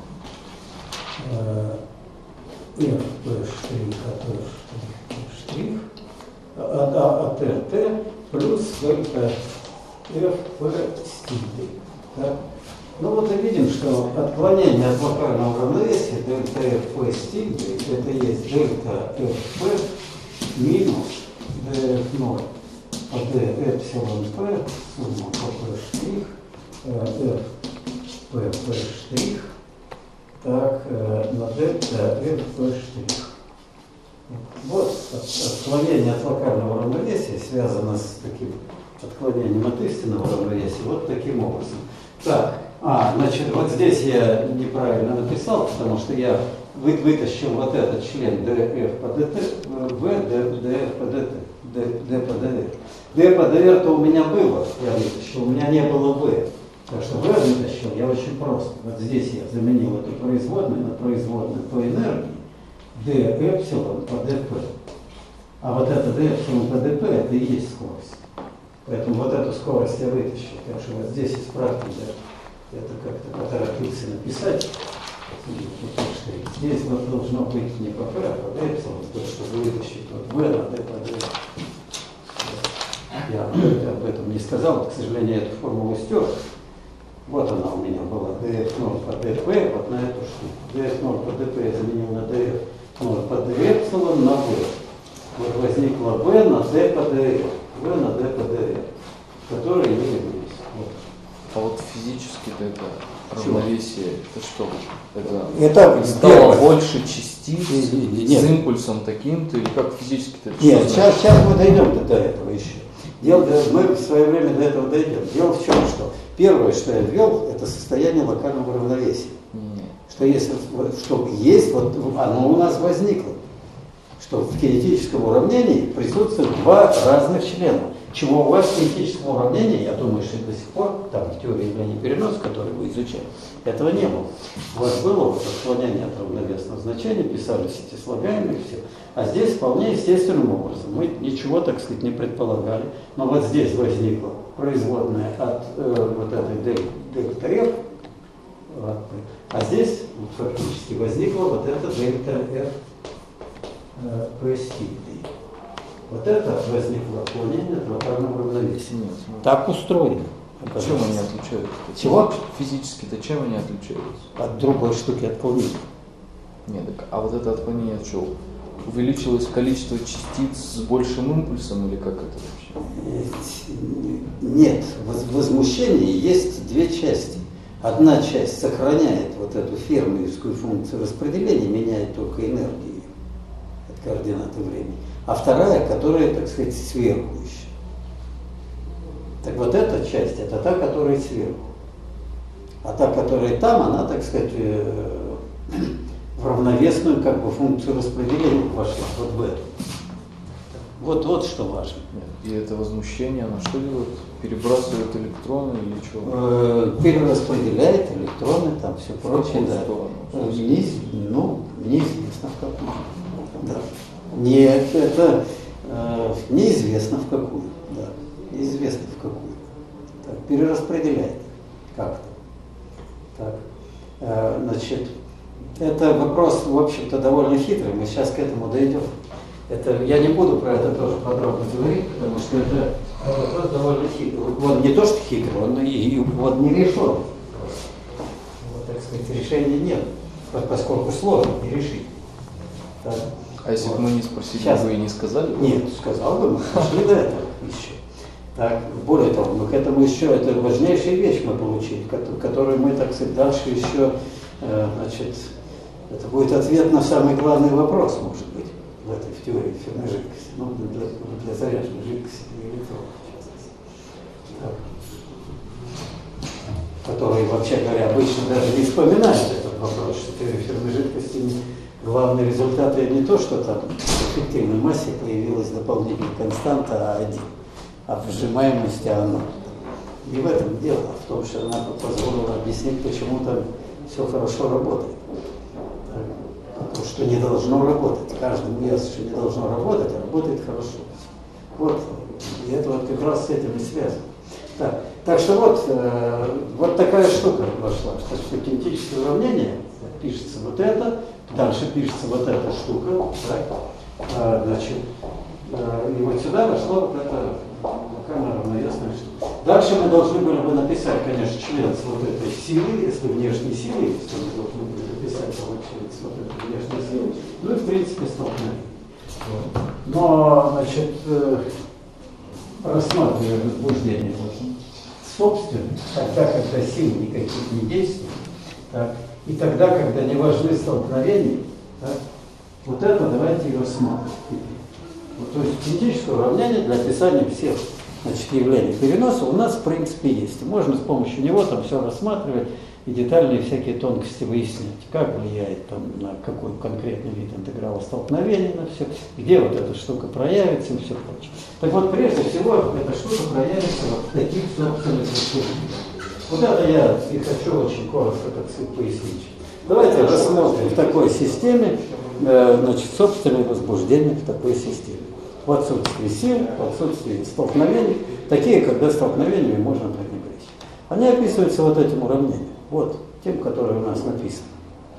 э, f p штрих, а то штрих, штрих, от, от rt плюс дельта f p стигма. Так. Ну вот и видим, что отклонение от локального равновесия дельта f p стигма это есть дельта f p минус d f ноль по d эпсилон p сумма по p штрих f p p штрих так на дельта f p штрих. Вот отклонение от локального равновесия связано с таким отклонением от истинного равновесия вот таким образом. Так, а, значит, вот здесь я неправильно написал, потому что я вы, вытащил вот этот член df по dt, v, df по dt, d по dr. d по dr то у меня было, я вытащил, у меня не было v. Так что v вытащил я очень просто. Вот здесь я заменил эту производную на производную по энергии. d эпсилон по dp. А вот это d эпсилон по dp это и есть скорость. Поэтому вот эту скорость я вытащил. Так что вот здесь исправьте, я это как-то поторопился написать. Здесь вот должно быть не по p, а по d эпсилон, чтобы вытащить вот v на d по d. Я об этом не сказал, к сожалению, эту формулу стер. Вот она у меня была, ди эф ноль по dp, вот на эту штуку. ди эф ноль по dp я заменил на ди эф ноль по d эпсилон на v. Вот возникла v на d по df, v на d по df, которые не явились. Вот. А вот физически-то это равновесие, это что? Это, это стало первое. Больше частиц Нет. с импульсом таким-то, или как физически-то это Нет, что сейчас, значит? сейчас мы дойдем до этого еще. Дело, мы в свое время до этого дойдем. Дело в чем, что первое, что я ввел, это состояние локального равновесия. Нет. Что если, что есть, вот оно у нас возникло, что в кинетическом уравнении присутствуют два разных члена. Чего у вас в кинетическом уравнении, я думаю, что до сих пор, там в теории явления переноса, которую вы изучали, этого не было. У вас было вот отклонение от равновесного значения, писались эти слагаемые, все. А здесь вполне естественным образом. Мы ничего, так сказать, не предполагали. Но вот здесь возникло производная от э, вот этой дель- дельта R, от P. А здесь вот, фактически возникла вот эта дельта R э, P степени. Вот это возникло отклонение от локального равновесия. Нет, ну, Так устроено. чем они отличаются? Чего? Физически-то чем они отличаются? От другой штуки отклонения. Нет, так, а вот это отклонение от чего? Увеличилось количество частиц с большим импульсом или как это вообще? Нет, в возмущении есть две части. Одна часть сохраняет вот эту фермерскую функцию распределения, меняет только энергию от координаты времени. А вторая, которая, так сказать, сверху еще. Так вот эта часть, это та, которая сверху. А та, которая там, она, так сказать, в равновесную как бы функцию распределения вошла, вот в эту. Вот, вот что важно. Нет. И это возмущение, оно что делает? Перебрасывает электроны или что? Э, Перераспределяет электроны, там все В прочее, какую да. сторону? Э, неиз- ну, неизвестно в какую. Да. Нет, это э, неизвестно в какую. Да. Неизвестно в какую. Так, перераспределяет как-то. Так. Э, значит, это вопрос, в общем-то, довольно хитрый. Мы сейчас к этому дойдем. Это, я не буду про это тоже подробно говорить, потому что это вопрос довольно хитрый. Он не то, что хитрый, он, и, и, он не решен. Вот, так сказать, решения нет, поскольку сложно не решить. Так. А если Вот. бы мы не спросили, Сейчас. вы и не сказали? Нет, сказал бы, мы пошли до этого еще. Так, более того, мы к этому еще, это важнейшая вещь мы получили, ко- которую мы, так сказать, дальше еще, э, значит, это будет ответ на самый главный вопрос, может быть, в этой в теории эфирной жидкости, ну, для, для заряженной жидкости и электрона, в частности. Так. Которые, вообще говоря, обычно даже не вспоминают этот вопрос, что теория эфирной жидкости не- главный результат не то, что там в эффективной массе появилась дополнительная константа А один, а в сжимаемости А ноль. Не в этом дело, а в том, что она позволила объяснить, почему там все хорошо работает. То, что не должно работать. Каждому ясно, что не должно работать, а работает хорошо. Вот. И это вот как раз с этим и связано. Так, так что вот, э, вот такая штука вошла, что, что кинетическое уравнение пишется вот это, дальше пишется вот эта штука, так, а, значит, а, и вот сюда вошло вот это локально равновесная штука. Дальше мы должны были бы написать, конечно, член с вот этой силы, если внешней силы, если мы должны были написать вот член с вот этой внешней силой, ну и в принципе столкновение. Вот. Но, значит, э, рассматривая возбуждение собственно, тогда, когда силы никаких не действуют, так, и тогда, когда не важны столкновения, так, вот это давайте и рассмотрим. Вот, то есть кинетическое уравнение для описания всех, значит, явлений переноса у нас в принципе есть. И можно с помощью него там все рассматривать и детальные всякие тонкости выяснять, как влияет там, на какой конкретный вид интеграла столкновения, на все, где вот эта штука проявится и все прочее. Так вот, прежде всего, эта штука проявится вот в таких собственных рассуждениях. Вот это я и хочу очень коротко, так сказать, пояснить. Давайте рассмотрим в такой системе, э, значит, собственное возбуждение в такой системе. В отсутствии сил, в отсутствии столкновений, такие, когда столкновениями можно пренебречь. Они описываются вот этим уравнением, вот, тем, которое у нас написано.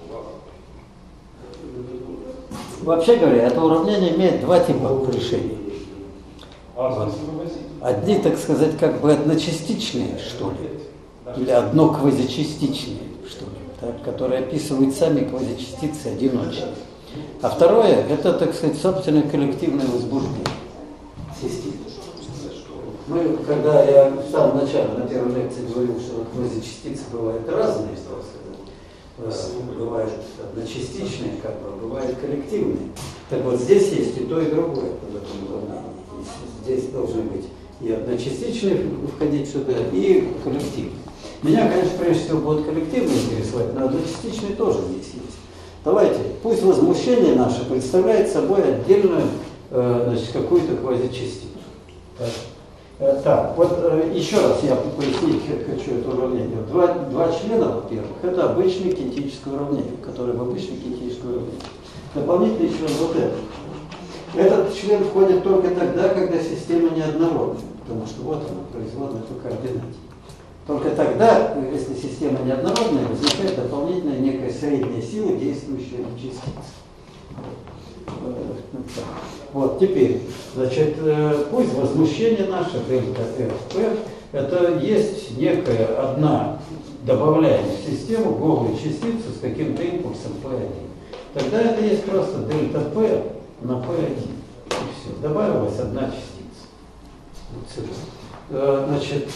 Вообще говоря, это уравнение имеет два типа решений. Вот. Одни, так сказать, как бы одночастичные, что ли, или одно квазичастичное, что ли, так, которые описывают сами квазичастицы одиночные. А второе, это, так сказать, собственное коллективное возбуждение системы. Мы, когда я в самом начале, на первой лекции говорил, что вот квазичастицы бывают разные, бывают одночастичные, как бы, бывают коллективные. Так вот, здесь есть и то, и другое под этим уравнением. Здесь должны быть и одночастичные входить сюда, и коллективные. Меня, конечно, прежде всего будут коллективные интересовать, но одночастичные тоже здесь есть. Давайте, пусть возмущение наше представляет собой отдельную, э, значит, какую-то квазичастицу. Так. Э, так, вот э, еще раз я пояснить хочу это уравнение. Два, два члена, во-первых, это обычное кинетическое уравнение, которое в обычное кинетическое уравнение. Дополнительный член вот этот. Этот член входит только тогда, когда система неоднородная. потому что вот она, производная по координате. Только тогда, если система неоднородная, возникает дополнительная некая средняя сила, действующая на частицы. Вот, теперь, значит, пусть возмущение наше, дельта эф пэ, это есть некая одна добавляемая в систему голую частицу с каким-то импульсом пэ один. Тогда это есть просто дельта P на пэ один. И все. Добавилась одна частица. Вот сюда. Значит,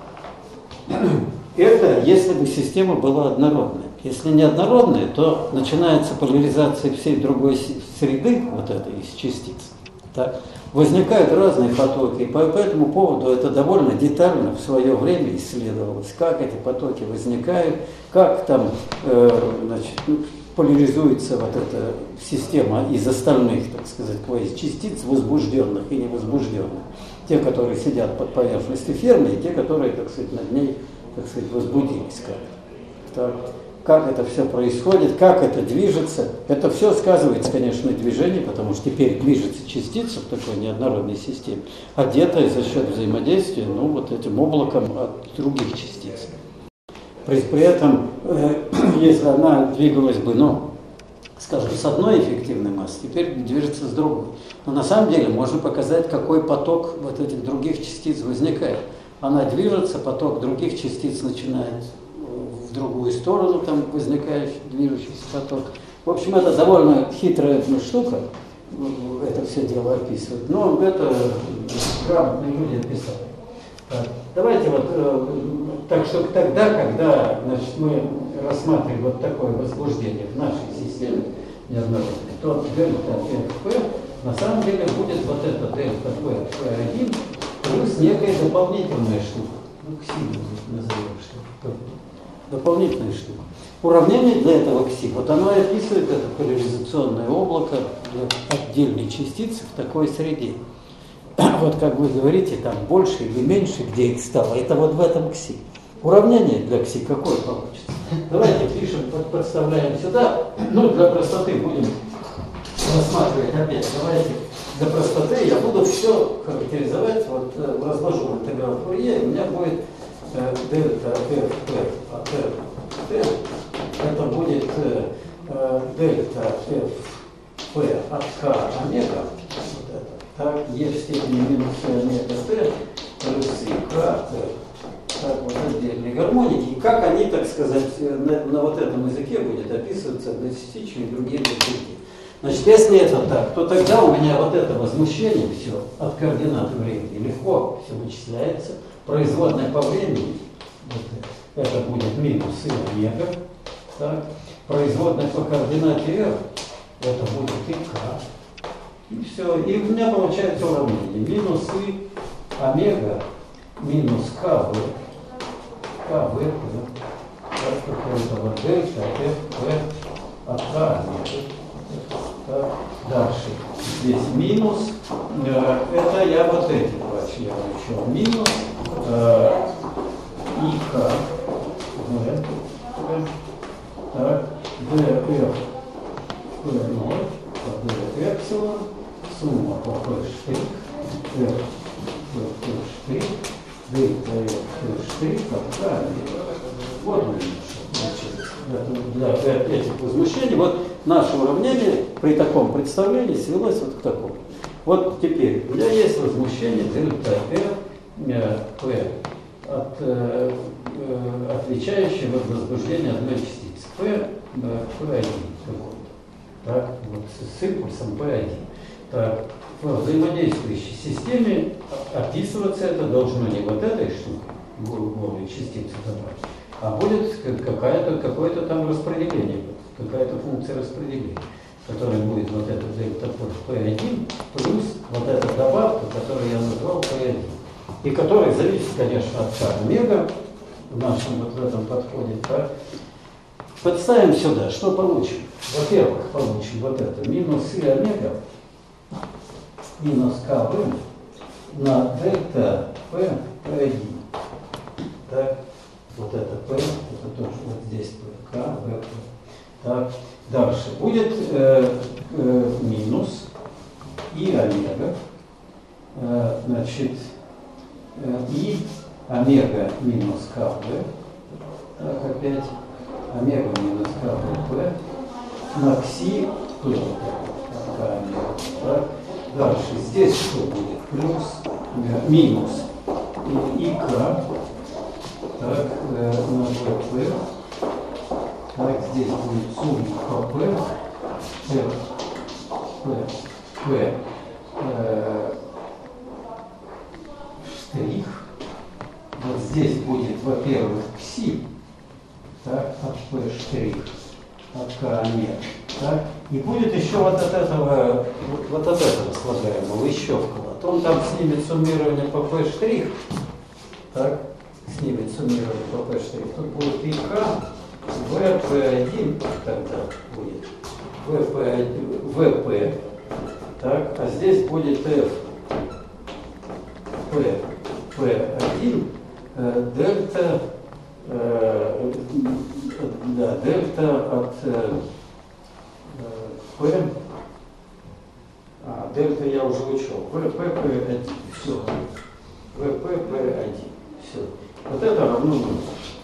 это если бы система была однородная. Если не однородная, то начинается поляризация всей другой среды, вот этой из частиц. Так? Возникают разные потоки, и по, по этому поводу это довольно детально в свое время исследовалось, как эти потоки возникают, как там э, значит, поляризуется вот эта система из остальных, так сказать, из частиц возбужденных и невозбужденных. Те, которые сидят под поверхностью фермы, и те, которые, так сказать, над ней, так сказать, возбудились как-то. Как это все происходит, как это движется. Это все сказывается, конечно, на движении, потому что теперь движется частица в такой неоднородной системе, одетая за счет взаимодействия, ну, вот этим облаком от других частиц. При, при этом, э, если она двигалась бы, ну, скажем, с одной эффективной массой, теперь движется с другой. Но на самом деле можно показать, какой поток вот этих других частиц возникает. Она движется, поток других частиц начинает в другую сторону, там возникающий движущийся поток. В общем, это довольно хитрая штука, это все дело описывает. Но это грамотные люди описали. Так, давайте вот, так что тогда, когда, значит, мы рассматриваем вот такое возбуждение в нашей системе неоднородной, то дельта эф пэ на самом деле будет вот это дельта пэ один плюс некая дополнительная штука. Ну, кси назовем что-то. Дополнительная штука. Уравнение для этого кси, вот оно и описывает это поляризационное облако для отдельной частицы в такой среде. Вот как вы говорите, там больше или меньше, где их стало, это вот в этом кси. Уравнение для кси какое получится? Давайте пишем, подставляем сюда. Ну, для простоты будем рассматривать опять. Давайте для простоты я буду все характеризовать, вот разложу интеграл Фурье, и у меня будет э, дельта эф пэ от f, это будет э, дельта эф пэ от k омега, вот это, так, e в степени минус омега t плюс и k, так, вот отдельные гармоники, и как они, так сказать, на, на вот этом языке будет описываться односистичные и другие языки. Значит, если это так, то тогда у меня вот это возмущение все от координаты времени легко все вычисляется. Производная по времени, это, это будет минус и омега. Так. Производная по координате r, это будет и k. И все. И у меня получается уравнение. Минус и омега минус kv. kv, так, какой-то вот дельта, f, от k омега. Так, дальше. Здесь минус. Э, это я вот эти два члена еще. Минус э, ик. В. Так. df p ноль по d эпсилон. Сумма по p штрих. f p штрих. Дельта f p штрих. Вот он. Для этих возмущений. Вот наше уравнение при таком представлении свелось вот к такому. Вот теперь у меня есть возмущение дельта r p от, э, э, отвечающее от возбуждения одной частицы p, p один какой-то. Так, вот с импульсом p один. Так, в взаимодействующей системе описываться это должно не вот этой штукой, голой частицы добавить, а будет какая-то, какое-то там распределение, какая-то функция распределения, которая будет вот это дельта пэ один плюс вот эта добавка, которую я назвал пэ один. И которая зависит, конечно, от k омега в нашем вот в этом подходе. Так. Подставим сюда, что получим? Во-первых, получим вот это минус и омега минус kv на дельта p p один. Так. Вот это P, это тоже вот здесь P, K, V, P. Так, дальше будет э, э, минус и омега, э, значит, И омега минус КВ, так опять, омега минус КВП на кси П, так. Дальше здесь что будет? Плюс, минус и ИК, так, э, на ВП, так, здесь будет сумма КП, П, П, П, э, штрих. Вот здесь будет, во-первых, кси, так, от P штрих, от К омега, так, и будет еще вот от этого, вот от этого слагаемого еще вклад. Он там снимет суммирование по P штрих, так, снимет суммирование по P штрих. Тут будет и К, В П один тогда будет, В П один, В П, так, а здесь будет F, P, P один, э, дельта, э, да, дельта от э, P, а, дельта я уже учел, В П П один, все, В П П один, все. Вот это равно нулю.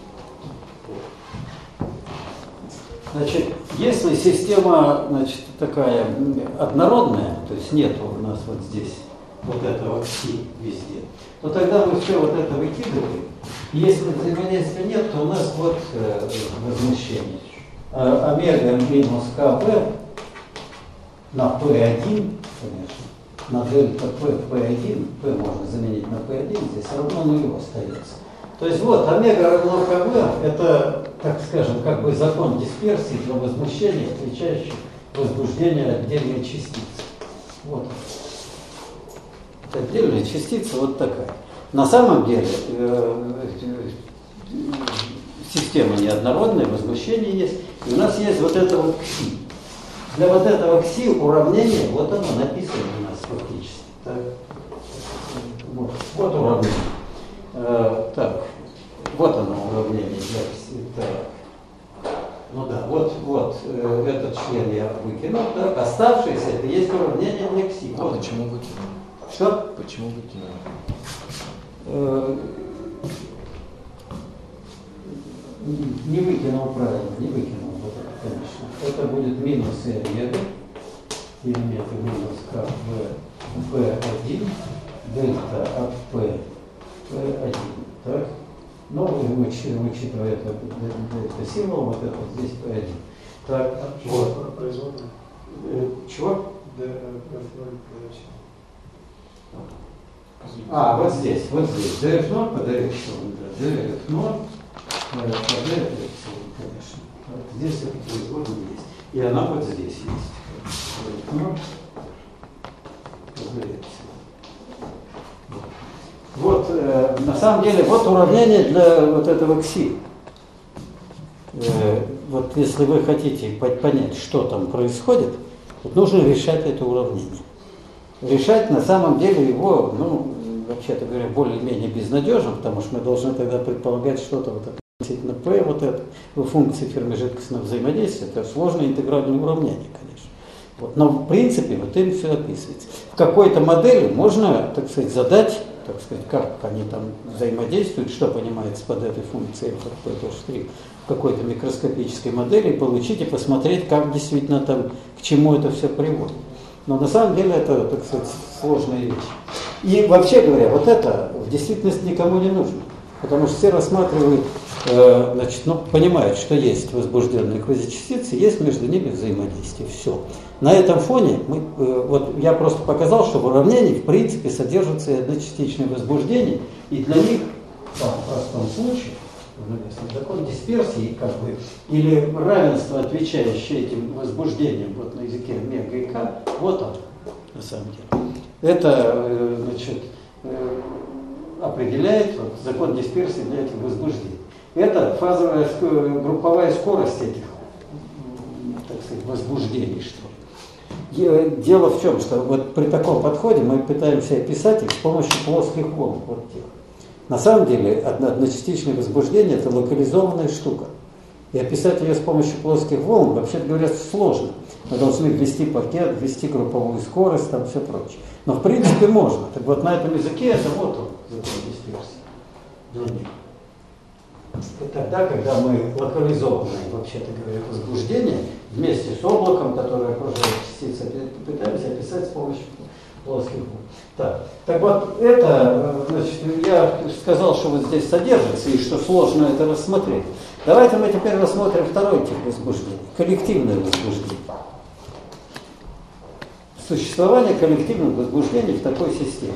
Значит, если система, значит, такая однородная, то есть нет у нас вот здесь вот этого кси везде, то тогда мы все вот это выкидываем. И если взаимодействия нет, то у нас вот э, возмущение. А, омега минус КП на P один, конечно, на дельта P, P один, P можно заменить на P один, здесь равно нулю остается. То есть вот омега равно КВ, это, так скажем, как бы закон дисперсии для возмущения, отвечающий возбуждению отдельной частицы. Вот. Отдельная частица вот такая. На самом деле э, э, система неоднородная, возмущение есть, и у нас есть вот это вот кси. Для вот этого кси уравнение, вот оно написано у нас фактически. Так. Вот, вот уравнение. Э, так, вот оно уравнение для кси. Так. Ну да, вот, вот э, этот член я выкинул, так, оставшееся это есть уравнение для кси. А вот. почему выкинул? Что? Почему выкинул? Э, не выкинул правильно, не выкинул, вот это, конечно. Это будет минус и омега, и омега минус К в P один, дельта от P, P один, так? Ну, вычитывая это, это символ, вот это вот здесь P один. Так, вот. Производная. Чего? Д Ф ноль А, вот здесь, вот здесь. ди эф ноль по ди эф ноль, ди эф ноль по ди эф ноль, конечно. Вот здесь это производная есть. И она вот здесь есть. ди эф ноль по ди эф ноль. Вот, э, на самом деле, вот уравнение для вот этого кси. Э, вот если вы хотите понять, что там происходит, вот нужно решать это уравнение. Решать на самом деле его, ну, вообще-то говоря, более-менее безнадежно, потому что мы должны тогда предполагать что-то вот относительно P, вот это, функции ферми-жидкостного взаимодействия, это сложное интегральное уравнение, конечно. Вот. Но в принципе вот им все описывается. В какой-то модели можно, так сказать, задать, так сказать, как они там взаимодействуют, что понимается под этой функцией эф от пэ штрих, в какой-то микроскопической модели, получить и посмотреть, как действительно там, к чему это все приводит. Но на самом деле это, так сказать, сложная вещь. И вообще говоря, вот это в действительности никому не нужно. Потому что все рассматривают, э, значит, ну, понимают, что есть возбужденные квазичастицы, есть между ними взаимодействие. Все. На этом фоне мы, э, вот я просто показал, что в уравнении в принципе содержатся и одночастичные возбуждения, и для них в простом случае закон дисперсии, как бы, или равенство, отвечающее этим возбуждениям вот на языке омега и к, вот он, на самом деле. Это, значит, определяет вот, закон дисперсии для этих возбуждений. Это фазовая, групповая скорость этих, так сказать, возбуждений, что ли. Дело в чем, что вот при таком подходе мы пытаемся описать их с помощью плоских волн, вот тех. На самом деле одночастичное возбуждение – это локализованная штука. И описать ее с помощью плоских волн, вообще говоря, сложно. Мы должны ввести пакет, ввести групповую скорость, там все прочее. Но в принципе можно. Так вот на этом языке это вот он, закон дисперсии. версий для них. И тогда, когда мы локализованное, вообще-то говоря, возбуждение вместе с облаком, которое окружает частицы, пытаемся описать с помощью плоских букв. Так, так вот, это, значит, я сказал, что вот здесь содержится и что сложно это рассмотреть. Давайте мы теперь рассмотрим второй тип возбуждения, коллективное возбуждение. Существование коллективных возбуждений в такой системе.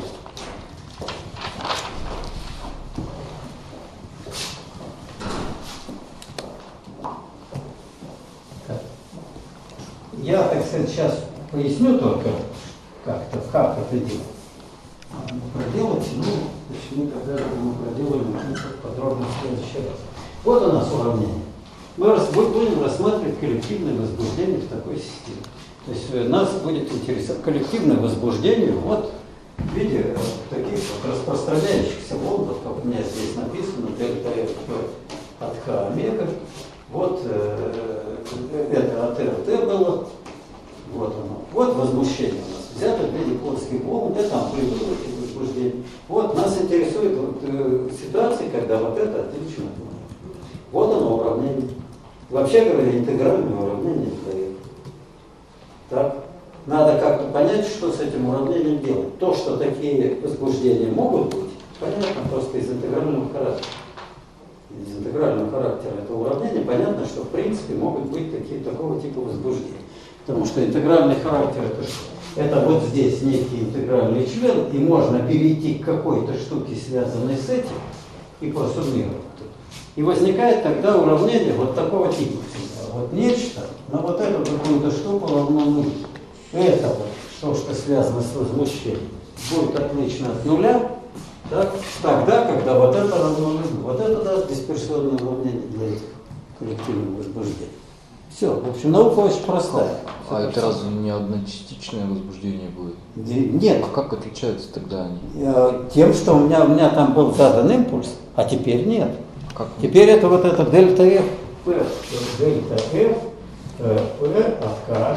Я, так сказать, сейчас поясню только, как-то, как это делать. Проделать, ну, почему когда мы проделаем подробно в следующий раз. Вот у нас уравнение. Мы будем рассматривать коллективное возбуждение в такой системе. То есть нас будет интересовать коллективное возбуждение вот в виде таких вот распространяющихся волн, как у меня здесь написано, дельта F от К омега. Вот э, это от РТ было. Вот оно. Вот возмущение у нас взято в виде плоских волн, это амплитуда возбуждения. Вот нас интересует вот, э, ситуация, когда вот это отлично. Вот оно уравнение. Вообще говоря, интегральное уравнение дает. Так? Надо как-то понять, что с этим уравнением делать. То, что такие возбуждения могут быть, понятно просто из интегрального характера. Из интегрального характера этого уравнения понятно, что в принципе могут быть такие, такого типа возбуждения. Потому что интегральный характер это что? Это вот здесь некий интегральный член, и можно перейти к какой-то штуке, связанной с этим, и просуммировать. И возникает тогда уравнение вот такого типа. Вот нечто, на вот эту какую-то штуку равно нулю. Это вот, то, что связано с возмущением, будет отлично от нуля, так, тогда, когда вот это равно нулю. Вот это даст дисперсионное уравнение для этих коллективных возбуждений. Все, в общем, наука очень простая. А Все это разве не одночастичное возбуждение будет? Нет. А как отличаются тогда они? Тем, что у меня, у меня там был задан импульс, а теперь нет. Как? Теперь это вот это дельта F, P, дельта F, P от К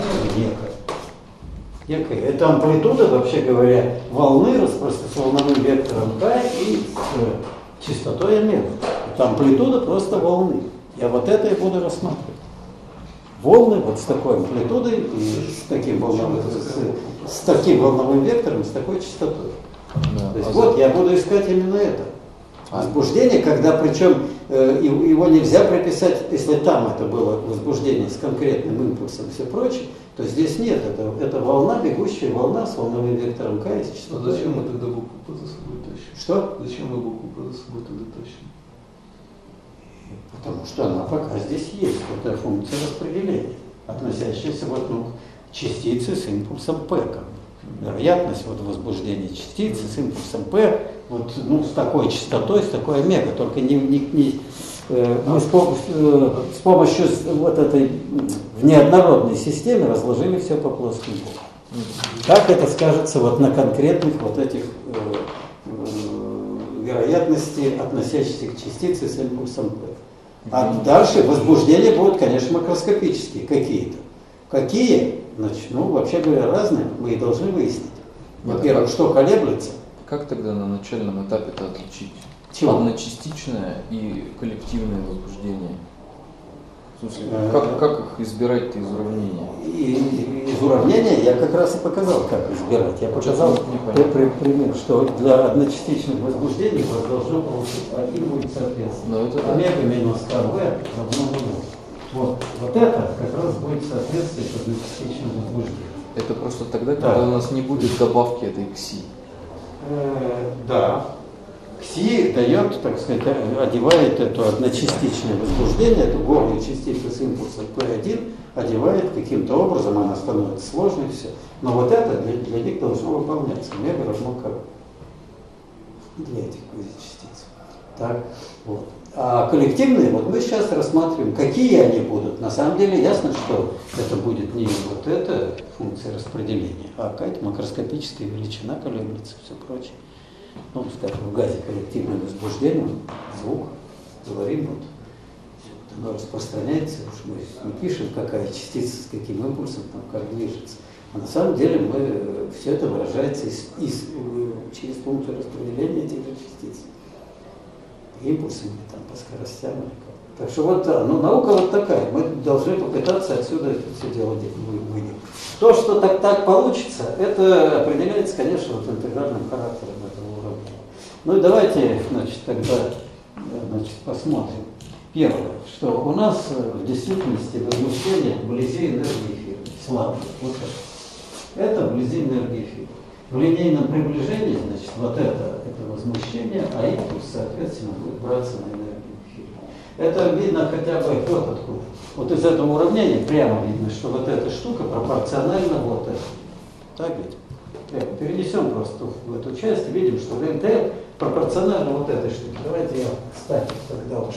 некая. Это амплитуда, вообще говоря, волны с волновым вектором К и с частотой омега. Это амплитуда просто волны. Я вот это и буду рассматривать. Волны вот с такой амплитудой и с таким волновым, с, с таким волновым вектором, с такой частотой. Да. То есть а вот за... я буду искать именно это. Возбуждение, когда причем э, его нельзя прописать, если там это было возбуждение с конкретным импульсом и все прочее, то здесь нет. Это, это волна, бегущая волна с волновым вектором К и частотой. А зачем мы тогда букву П за собой тащим? Что? Зачем мы букву П за собой тогда тащим? Потому что она пока здесь есть. Это функция распределения, относящаяся вот, ну, к частице с импульсом P. Вероятность вот, возбуждения частицы с импульсом P вот, ну, с такой частотой, с такой омега. Только не, не, не, э, мы с помощью, э, с помощью вот этой в неоднородной системе разложили все по плоским буквам. Как это скажется вот на конкретных вот этих э, э, вероятности, относящихся к частице с импульсом P. А дальше возбуждения будут, конечно, макроскопические какие-то. Какие? Значит, ну, вообще говоря, разные, мы и должны выяснить. Во-первых, что колеблется. Как тогда на начальном этапе-то отличить Чего? Одночастичное и коллективное возбуждение? В смысле, как, как их избирать-то из уравнения? И, из уравнения я как раз и показал, как избирать. Я показал при, пример, что для одночастичных возбуждений у вас должно получиться один будет соответственно. Это... Омега минус КВ равно нулю. Вот, вот это как раз будет соответствовать одночастичному возбуждению. Это просто тогда, когда да. у нас не будет добавки этой КСИ. Э, да. КСИ дает, так сказать, одевает это одночастичное возбуждение, эту голую частицу с импульсом P один, одевает каким-то образом, она становится сложной, все. Но вот это для, для них должно выполняться. Омега равно К. Для этих частиц. Так, вот. А коллективные, вот мы сейчас рассматриваем, какие они будут. На самом деле ясно, что это будет не вот эта функция распределения, а какая-то макроскопическая величина колеблется, все прочее. Ну, скажем, в газе коллективное возбуждение, звук, говорим, вот, оно распространяется, уж мы не пишем, какая частица с каким импульсом, там, как движется. А на самом деле мы, все это выражается из, из, через функцию распределения этих же частиц. импульсами или там, по скоростям. Или как. Так что вот, да, ну наука вот такая, мы должны попытаться отсюда это все дело выделить. То, что так, так получится, это определяется, конечно, вот интегральным характером этого уровня. Ну и давайте, значит, тогда значит, посмотрим. Первое, что у нас в действительности возмущение вблизи энергии эфира, слабое. Вот это. Это вблизи энергии эфира. В линейном приближении, значит, вот это, это возмущение, а импульс, соответственно, будет браться на энергию эфира. Это видно хотя бы вот откуда. Вот из этого уравнения прямо видно, что вот эта штука пропорциональна вот этой. Так ведь? Так, перенесем просто в эту часть и видим, что эн-тэ пропорционально вот этой штуке. Давайте я, кстати, тогда уж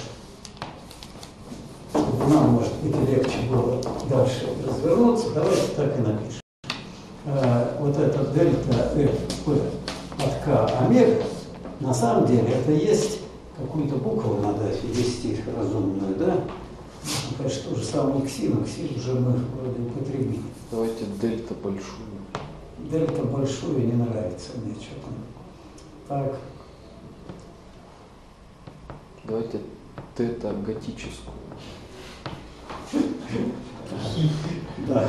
нам, может быть, легче было дальше развернуться. Давайте так и напишем. А, вот это дельта эф пэ от К омега, на самом деле это есть какую-то букву надо ввести разумную, да? Ну, конечно, то же самое кси, но кси уже мы вроде употребили. Давайте дельта большую. Дельта большую не нравится мне что-то. Так. Давайте тета готическую. Да.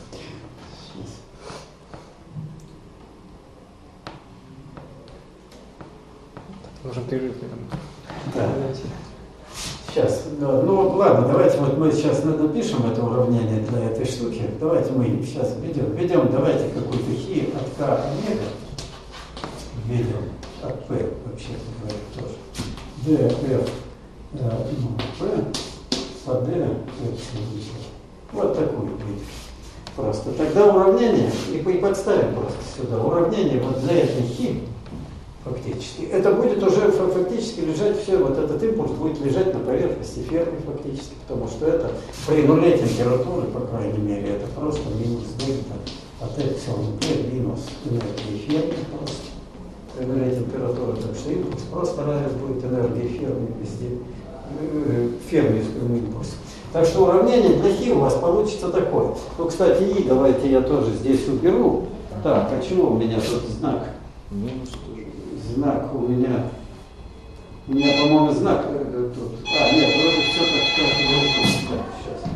Нужен перерыв. Да. Сейчас, да, ну ладно, давайте вот мы сейчас напишем это уравнение для этой штуки. Давайте мы сейчас введем, введем, давайте какой-то хи от К омега. Введем от P, вообще-то говоря, тоже. D, F, э, ну, P, по D, эпсилон. Вот такую введем. Просто тогда уравнение, и, и подставим просто сюда, уравнение вот для этой хи, фактически. Это будет уже фактически лежать все, вот этот импульс будет лежать на поверхности фермы фактически, потому что это при нуле температуры, по крайней мере, это просто минус дельта от эпсилон P минус энергии фермы просто. При нуле температуры, так что импульс просто равен будет энергии фермы везде, фермерскому импульсу. Так что уравнение для хи у вас получится такое. Ну, кстати, и давайте я тоже здесь уберу. Так, а чего у меня тут знак? Минус тоже. Знак у меня, у меня, по-моему, знак э, тут. А, нет, вроде все так, как сейчас.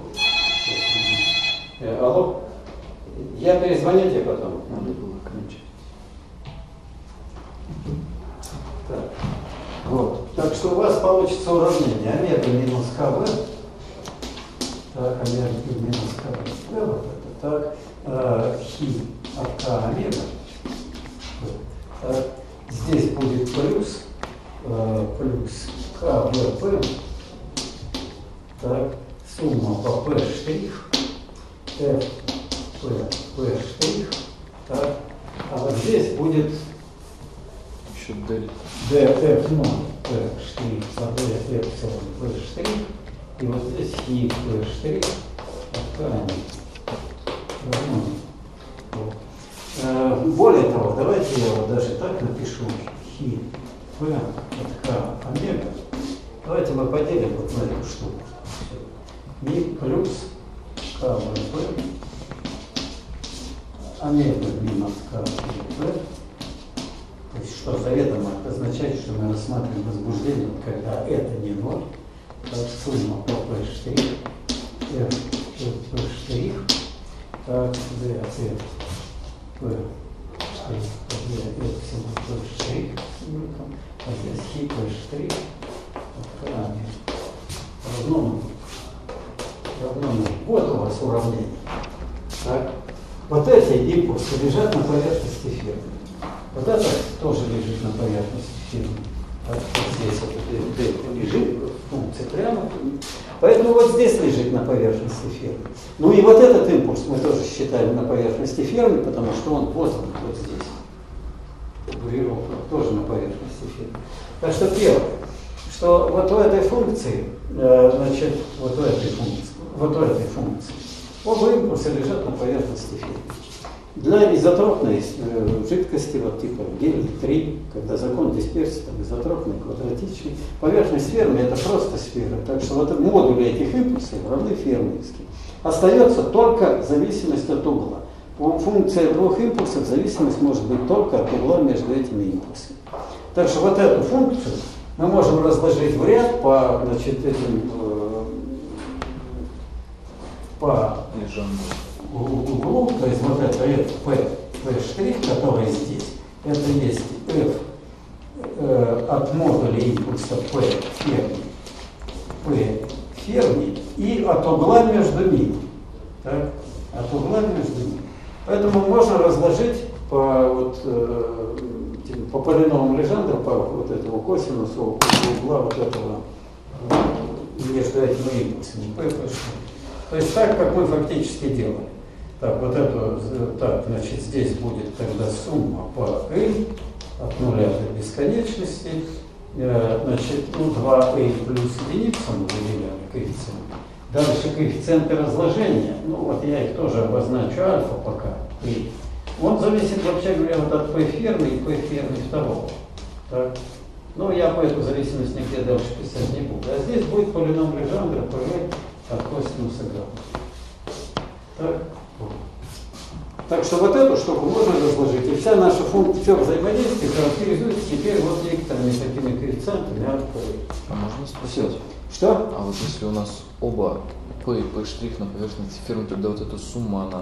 Э, алло, я перезвоню тебе потом. Надо было кончать. Так, вот. Так что у вас получится уравнение омега минус КВ. Так, омега минус КВ. Вот это так. Э, хи от К омега. Так. Здесь будет плюс, э, плюс КВП, так, сумма по P штрих, F, P, P штрих, так, а вот здесь будет Еще дельта. df ноль, P штрих, по D, эпсилон, P штрих, и вот здесь хи, P штрих, от более того, давайте я вот даже так напишу хи P от К омега. Давайте мы поделим вот на эту штуку. Ми плюс КВП омега минус КВП. То есть что заведомо означает, что мы рассматриваем возбуждение, когда это не ноль. Так, сумма по P штрих, F, P штрих, так, D, F. P штрих, P эпсилон, P штрих, а здесь хи P штрих, равно равно вот у вас уравнение. Так. Вот эти импульсы лежат на поверхности фермы. Вот это тоже лежит на поверхности фермы. Так, вот здесь вот это лежит, функция прямо. Поэтому вот здесь лежит на поверхности фермы. Ну и вот этот импульс мы тоже считаем на поверхности фермы, потому что он вот он, вот здесь. Фигурировка тоже на поверхности фермы. Так что первое, что вот у этой функции, значит, вот у этой функции, вот у этой функции, оба импульса лежат на поверхности фермы. Для изотропной э, жидкости, вот типа гелий три, когда закон дисперсии там, изотропный, квадратичный, поверхность фермы это просто сфера. Так что вот модули этих импульсов равны фермерским. Остается только зависимость от угла. У функции двух импульсов зависимость может быть только от угла между этими импульсами. Так что вот эту функцию мы можем разложить в ряд по, значит, этим, э, по углу, то есть вот это F, P, P штрих, который здесь, это есть F э, от модуля импульса P ферми, P ферми и от угла между ними. Так? От угла между ними. Поэтому можно разложить по, вот, э, по полиному Лежандра, по вот этому косинусу угла вот этого э, между этими импульсами. То есть так, как мы фактически делали. Так, вот это, так, значит, здесь будет тогда сумма по L от нуля до бесконечности. Э, значит, ну, два L плюс единица мы выделяли коэффициент. Дальше коэффициенты разложения, ну вот я их тоже обозначу альфа пока. И он зависит, вообще говоря, вот от P фермы и P фермы второго. Так. Ну я по эту зависимость нигде дальше писать не буду. А здесь будет полином Лежандра P от косинуса гамма. Так. Так что вот эту штуку можно разложить. И вся наша функция, все взаимодействие характеризуется теперь вот некоторыми такими коэффициентами от P. А можно спросить? Что? А вот если у нас оба P и P' на поверхности фермы, тогда вот эта сумма, она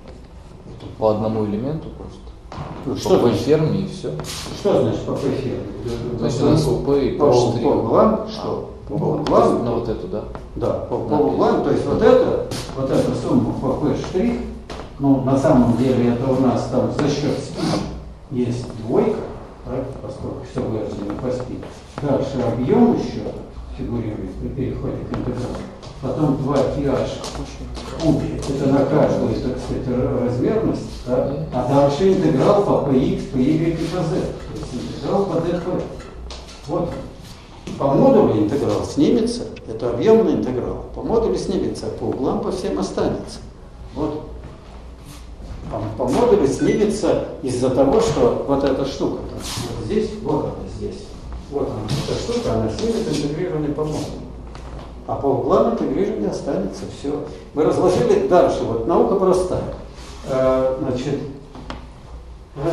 по одному элементу просто? Ну, по что P значит? ферме и все? Что значит по P ферме? То есть у нас P и по, P'. по углам, что? По углам? На вот эту, да? Да, по, по углам, то есть вот это, вот эта сумма по P штрих, ну на самом деле это у нас там за счет спин есть двойка, так, поскольку все выражено по спин. Дальше объем еще фигурирует при переходе к интегралу. Потом два pH в кубе, это на каждую, так сказать, размерность, да? А дальше интеграл по px, по y и по z. То есть интеграл по dp. Вот. По модулю интеграл снимется, это объемный интеграл. По модулю снимется, а по углам по всем останется. Вот. По, по модулю снимется из-за того, что вот эта штука, вот здесь, вот она здесь. Вот она, эта штука, она снимет интегрированный по модулю. А по углам интегрирование останется. Все. Мы разложили дальше. Вот наука простая. Э, значит, э,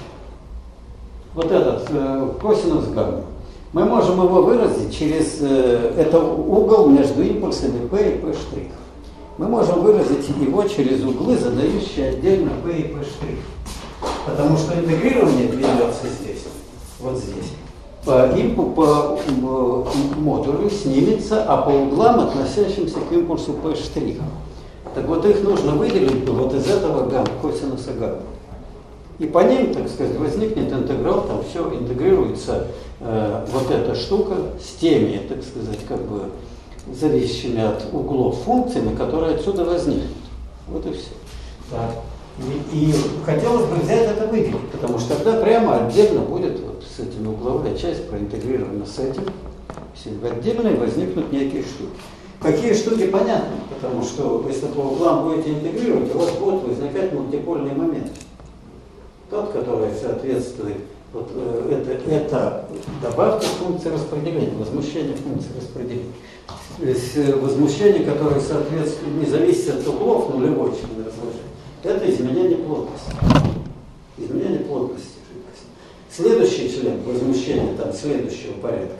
вот этот э, косинус гамма. Мы можем его выразить через э, это угол между импульсами P и P'. Мы можем выразить его через углы, задающие отдельно P и P'. Потому что интегрирование ведется здесь, вот здесь. По, импу, по модулю снимется, а по углам, относящимся к импульсу P'. Так вот их нужно выделить вот из этого гамма, косинуса гамма. И по ним, так сказать, возникнет интеграл, там все интегрируется э, вот эта штука с теми, так сказать, как бы зависящими от углов функциями, которые отсюда возникнут. Вот и все. Так. И, и хотелось бы взять это выделить, потому что тогда прямо отдельно будет вот с этим угловая часть проинтегрирована с этим. Отдельно и возникнут некие штуки. Какие штуки понятны, потому что если по углам будете интегрировать, у вас будут возникать мультипольные моменты. Тот, который соответствует, вот, э, это, это добавка функции распределения, возмущение функции распределения. То есть э, возмущение, которое соответствует, не зависит от углов нулевой член разложения, это изменение плотности. Изменение плотности жидкости. Следующий член возмущения там, следующего порядка.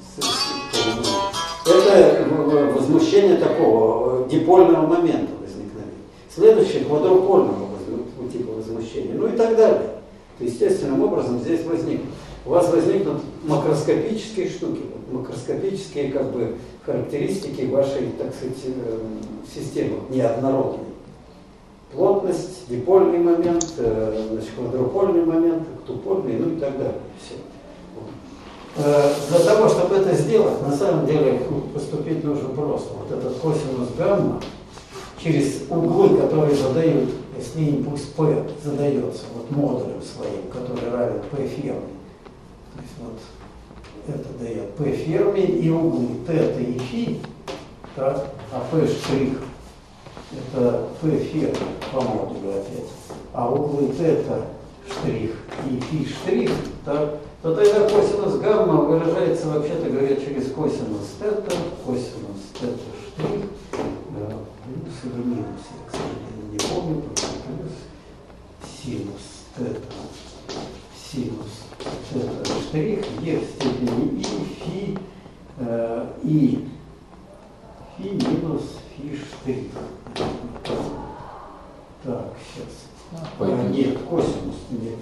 Это возмущение такого дипольного момента возникновения. Следующее квадрупольного типа возмущения, ну и так далее. То естественным образом здесь возникнут. У вас возникнут макроскопические штуки, макроскопические как бы характеристики вашей, так сказать, системы неоднородной. Плотность, дипольный момент, значит, квадрупольный момент, октупольный, ну и так далее. Все. Для того, чтобы это сделать, на самом деле поступить нужно просто. Вот этот косинус гамма через углы, которые задают, если импульс P задается вот модулем своим, который равен P ферме. То есть вот это дает P ферме и углы θ и φ, так, а P' это P ферме по модулю опять, а углы θ штрих и φ так, то тогда косинус гамма выражается, вообще-то говоря, через косинус θ, косинус θ штрих, да, плюс или минус, я, к сожалению, не помню, плюс синус θ, синус θ штрих, е в степени и, фи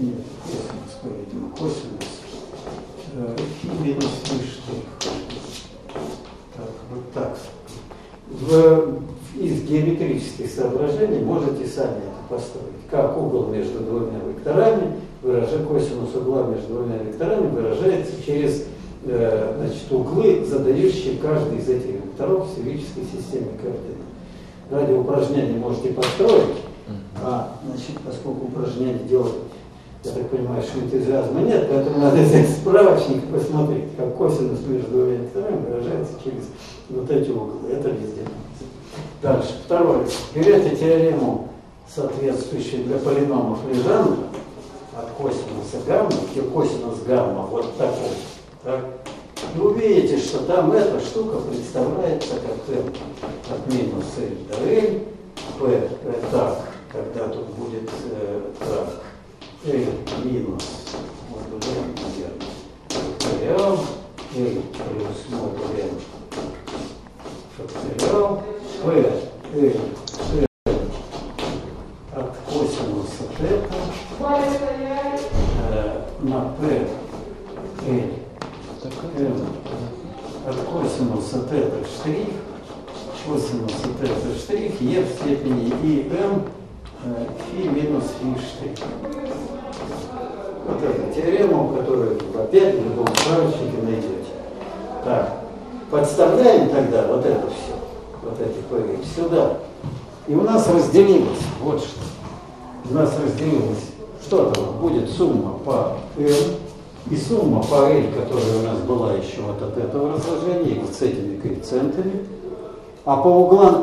Нет, косинус, по-видимому, косинус. Э, фи минус фи штрих. Так, вот так. В, из геометрических соображений можете сами это построить. Как угол между двумя векторами, выражая косинус угла между двумя векторами, выражается через э, значит, углы, задающие каждый из этих векторов в сферической системе координат. Ради упражнения можете построить, а значит, поскольку упражнение делать, я так понимаю, что энтузиазма нет, поэтому надо взять справочник и посмотреть, как косинус между двумя векторами выражается через вот эти углы. Это везде. Дальше. Второе. Берете теорему, соответствующую для полиномов Лежандра, от косинуса гамма, где косинус гамма вот такой, так, и увидите, что там эта штука представляется как m от минус l до l, p, p так, когда тут будет э, так, l минус, вот наверное, факториал, l плюс модуль m, факториал, p, l, l от косинуса θ э, на p, l, l от косинуса θ штрих, косинуса θ штрих, e в степени и m, э, фи минус фи штрих. Вот эта теорема, которую вы опять в любом справочнике найдете. Так, подставляем тогда вот это все, вот эти p сюда. И у нас разделилось, вот что. У нас разделилось, что там будет сумма по m и сумма по l, которая у нас была еще вот от этого разложения, вот с этими коэффициентами. А по углам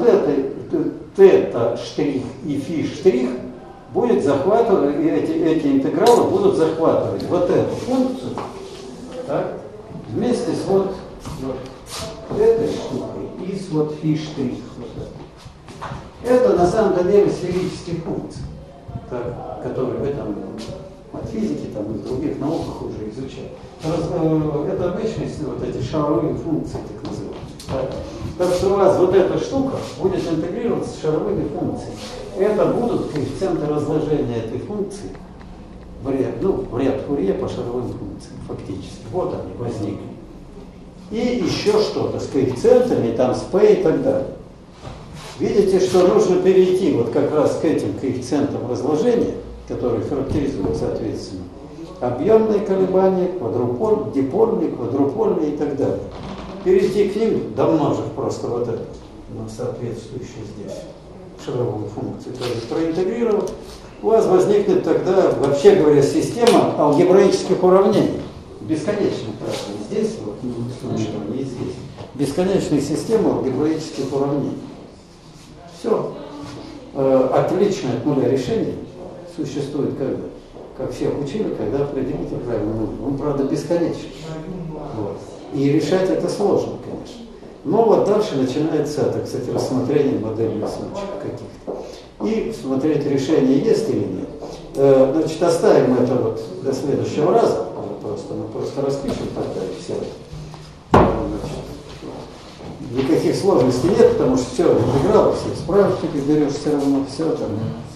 θ штрих и фи штрих будет захватывать, эти, эти интегралы будут захватывать вот эту функцию, так, вместе с вот, вот этой штукой и с вот фи штрих. Вот это. это на самом деле сферические функции, так, которые вы там от физики там, и в других науках уже изучали. Это обычные вот эти шаровые функции, так называемые. Так. так что у вас вот эта штука будет интегрироваться с шаровыми функциями. Это будут коэффициенты разложения этой функции в ряд, ну, в ряд Фурье по шаровым функциям фактически. Вот они возникли. И еще что-то с коэффициентами, там с P и так далее. Видите, что нужно перейти вот как раз к этим коэффициентам разложения, которые характеризуют, соответственно, объемные колебания, квадрупольные, дипольные, квадрупольные и так далее. Перейти к ним, домножив просто вот это, ну, соответствующее здесь, шаровую функцию, то есть проинтегрировав, у вас возникнет тогда, вообще говоря, система алгебраических уравнений. Бесконечная, правда, и здесь, вот, и здесь. Бесконечная система алгебраических уравнений. Все. Э, отличное от нуля решение существует когда? Как всех учили, когда определите правильный нуль. Он, правда, бесконечный. Вот. И решать это сложно, конечно. Но вот дальше начинается, так сказать, рассмотрение модельных случаев каких-то. И смотреть, решение есть или нет. Э, значит, оставим это вот до следующего раза. Просто, мы просто распишем тогда и все. Значит, никаких сложностей нет, потому что все интегралы, все справочники берешь все равно, все там.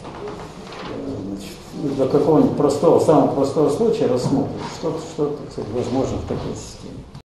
Значит, до какого-нибудь простого, самого простого случая рассмотрим, что-то, что-то, кстати, возможно в такой системе.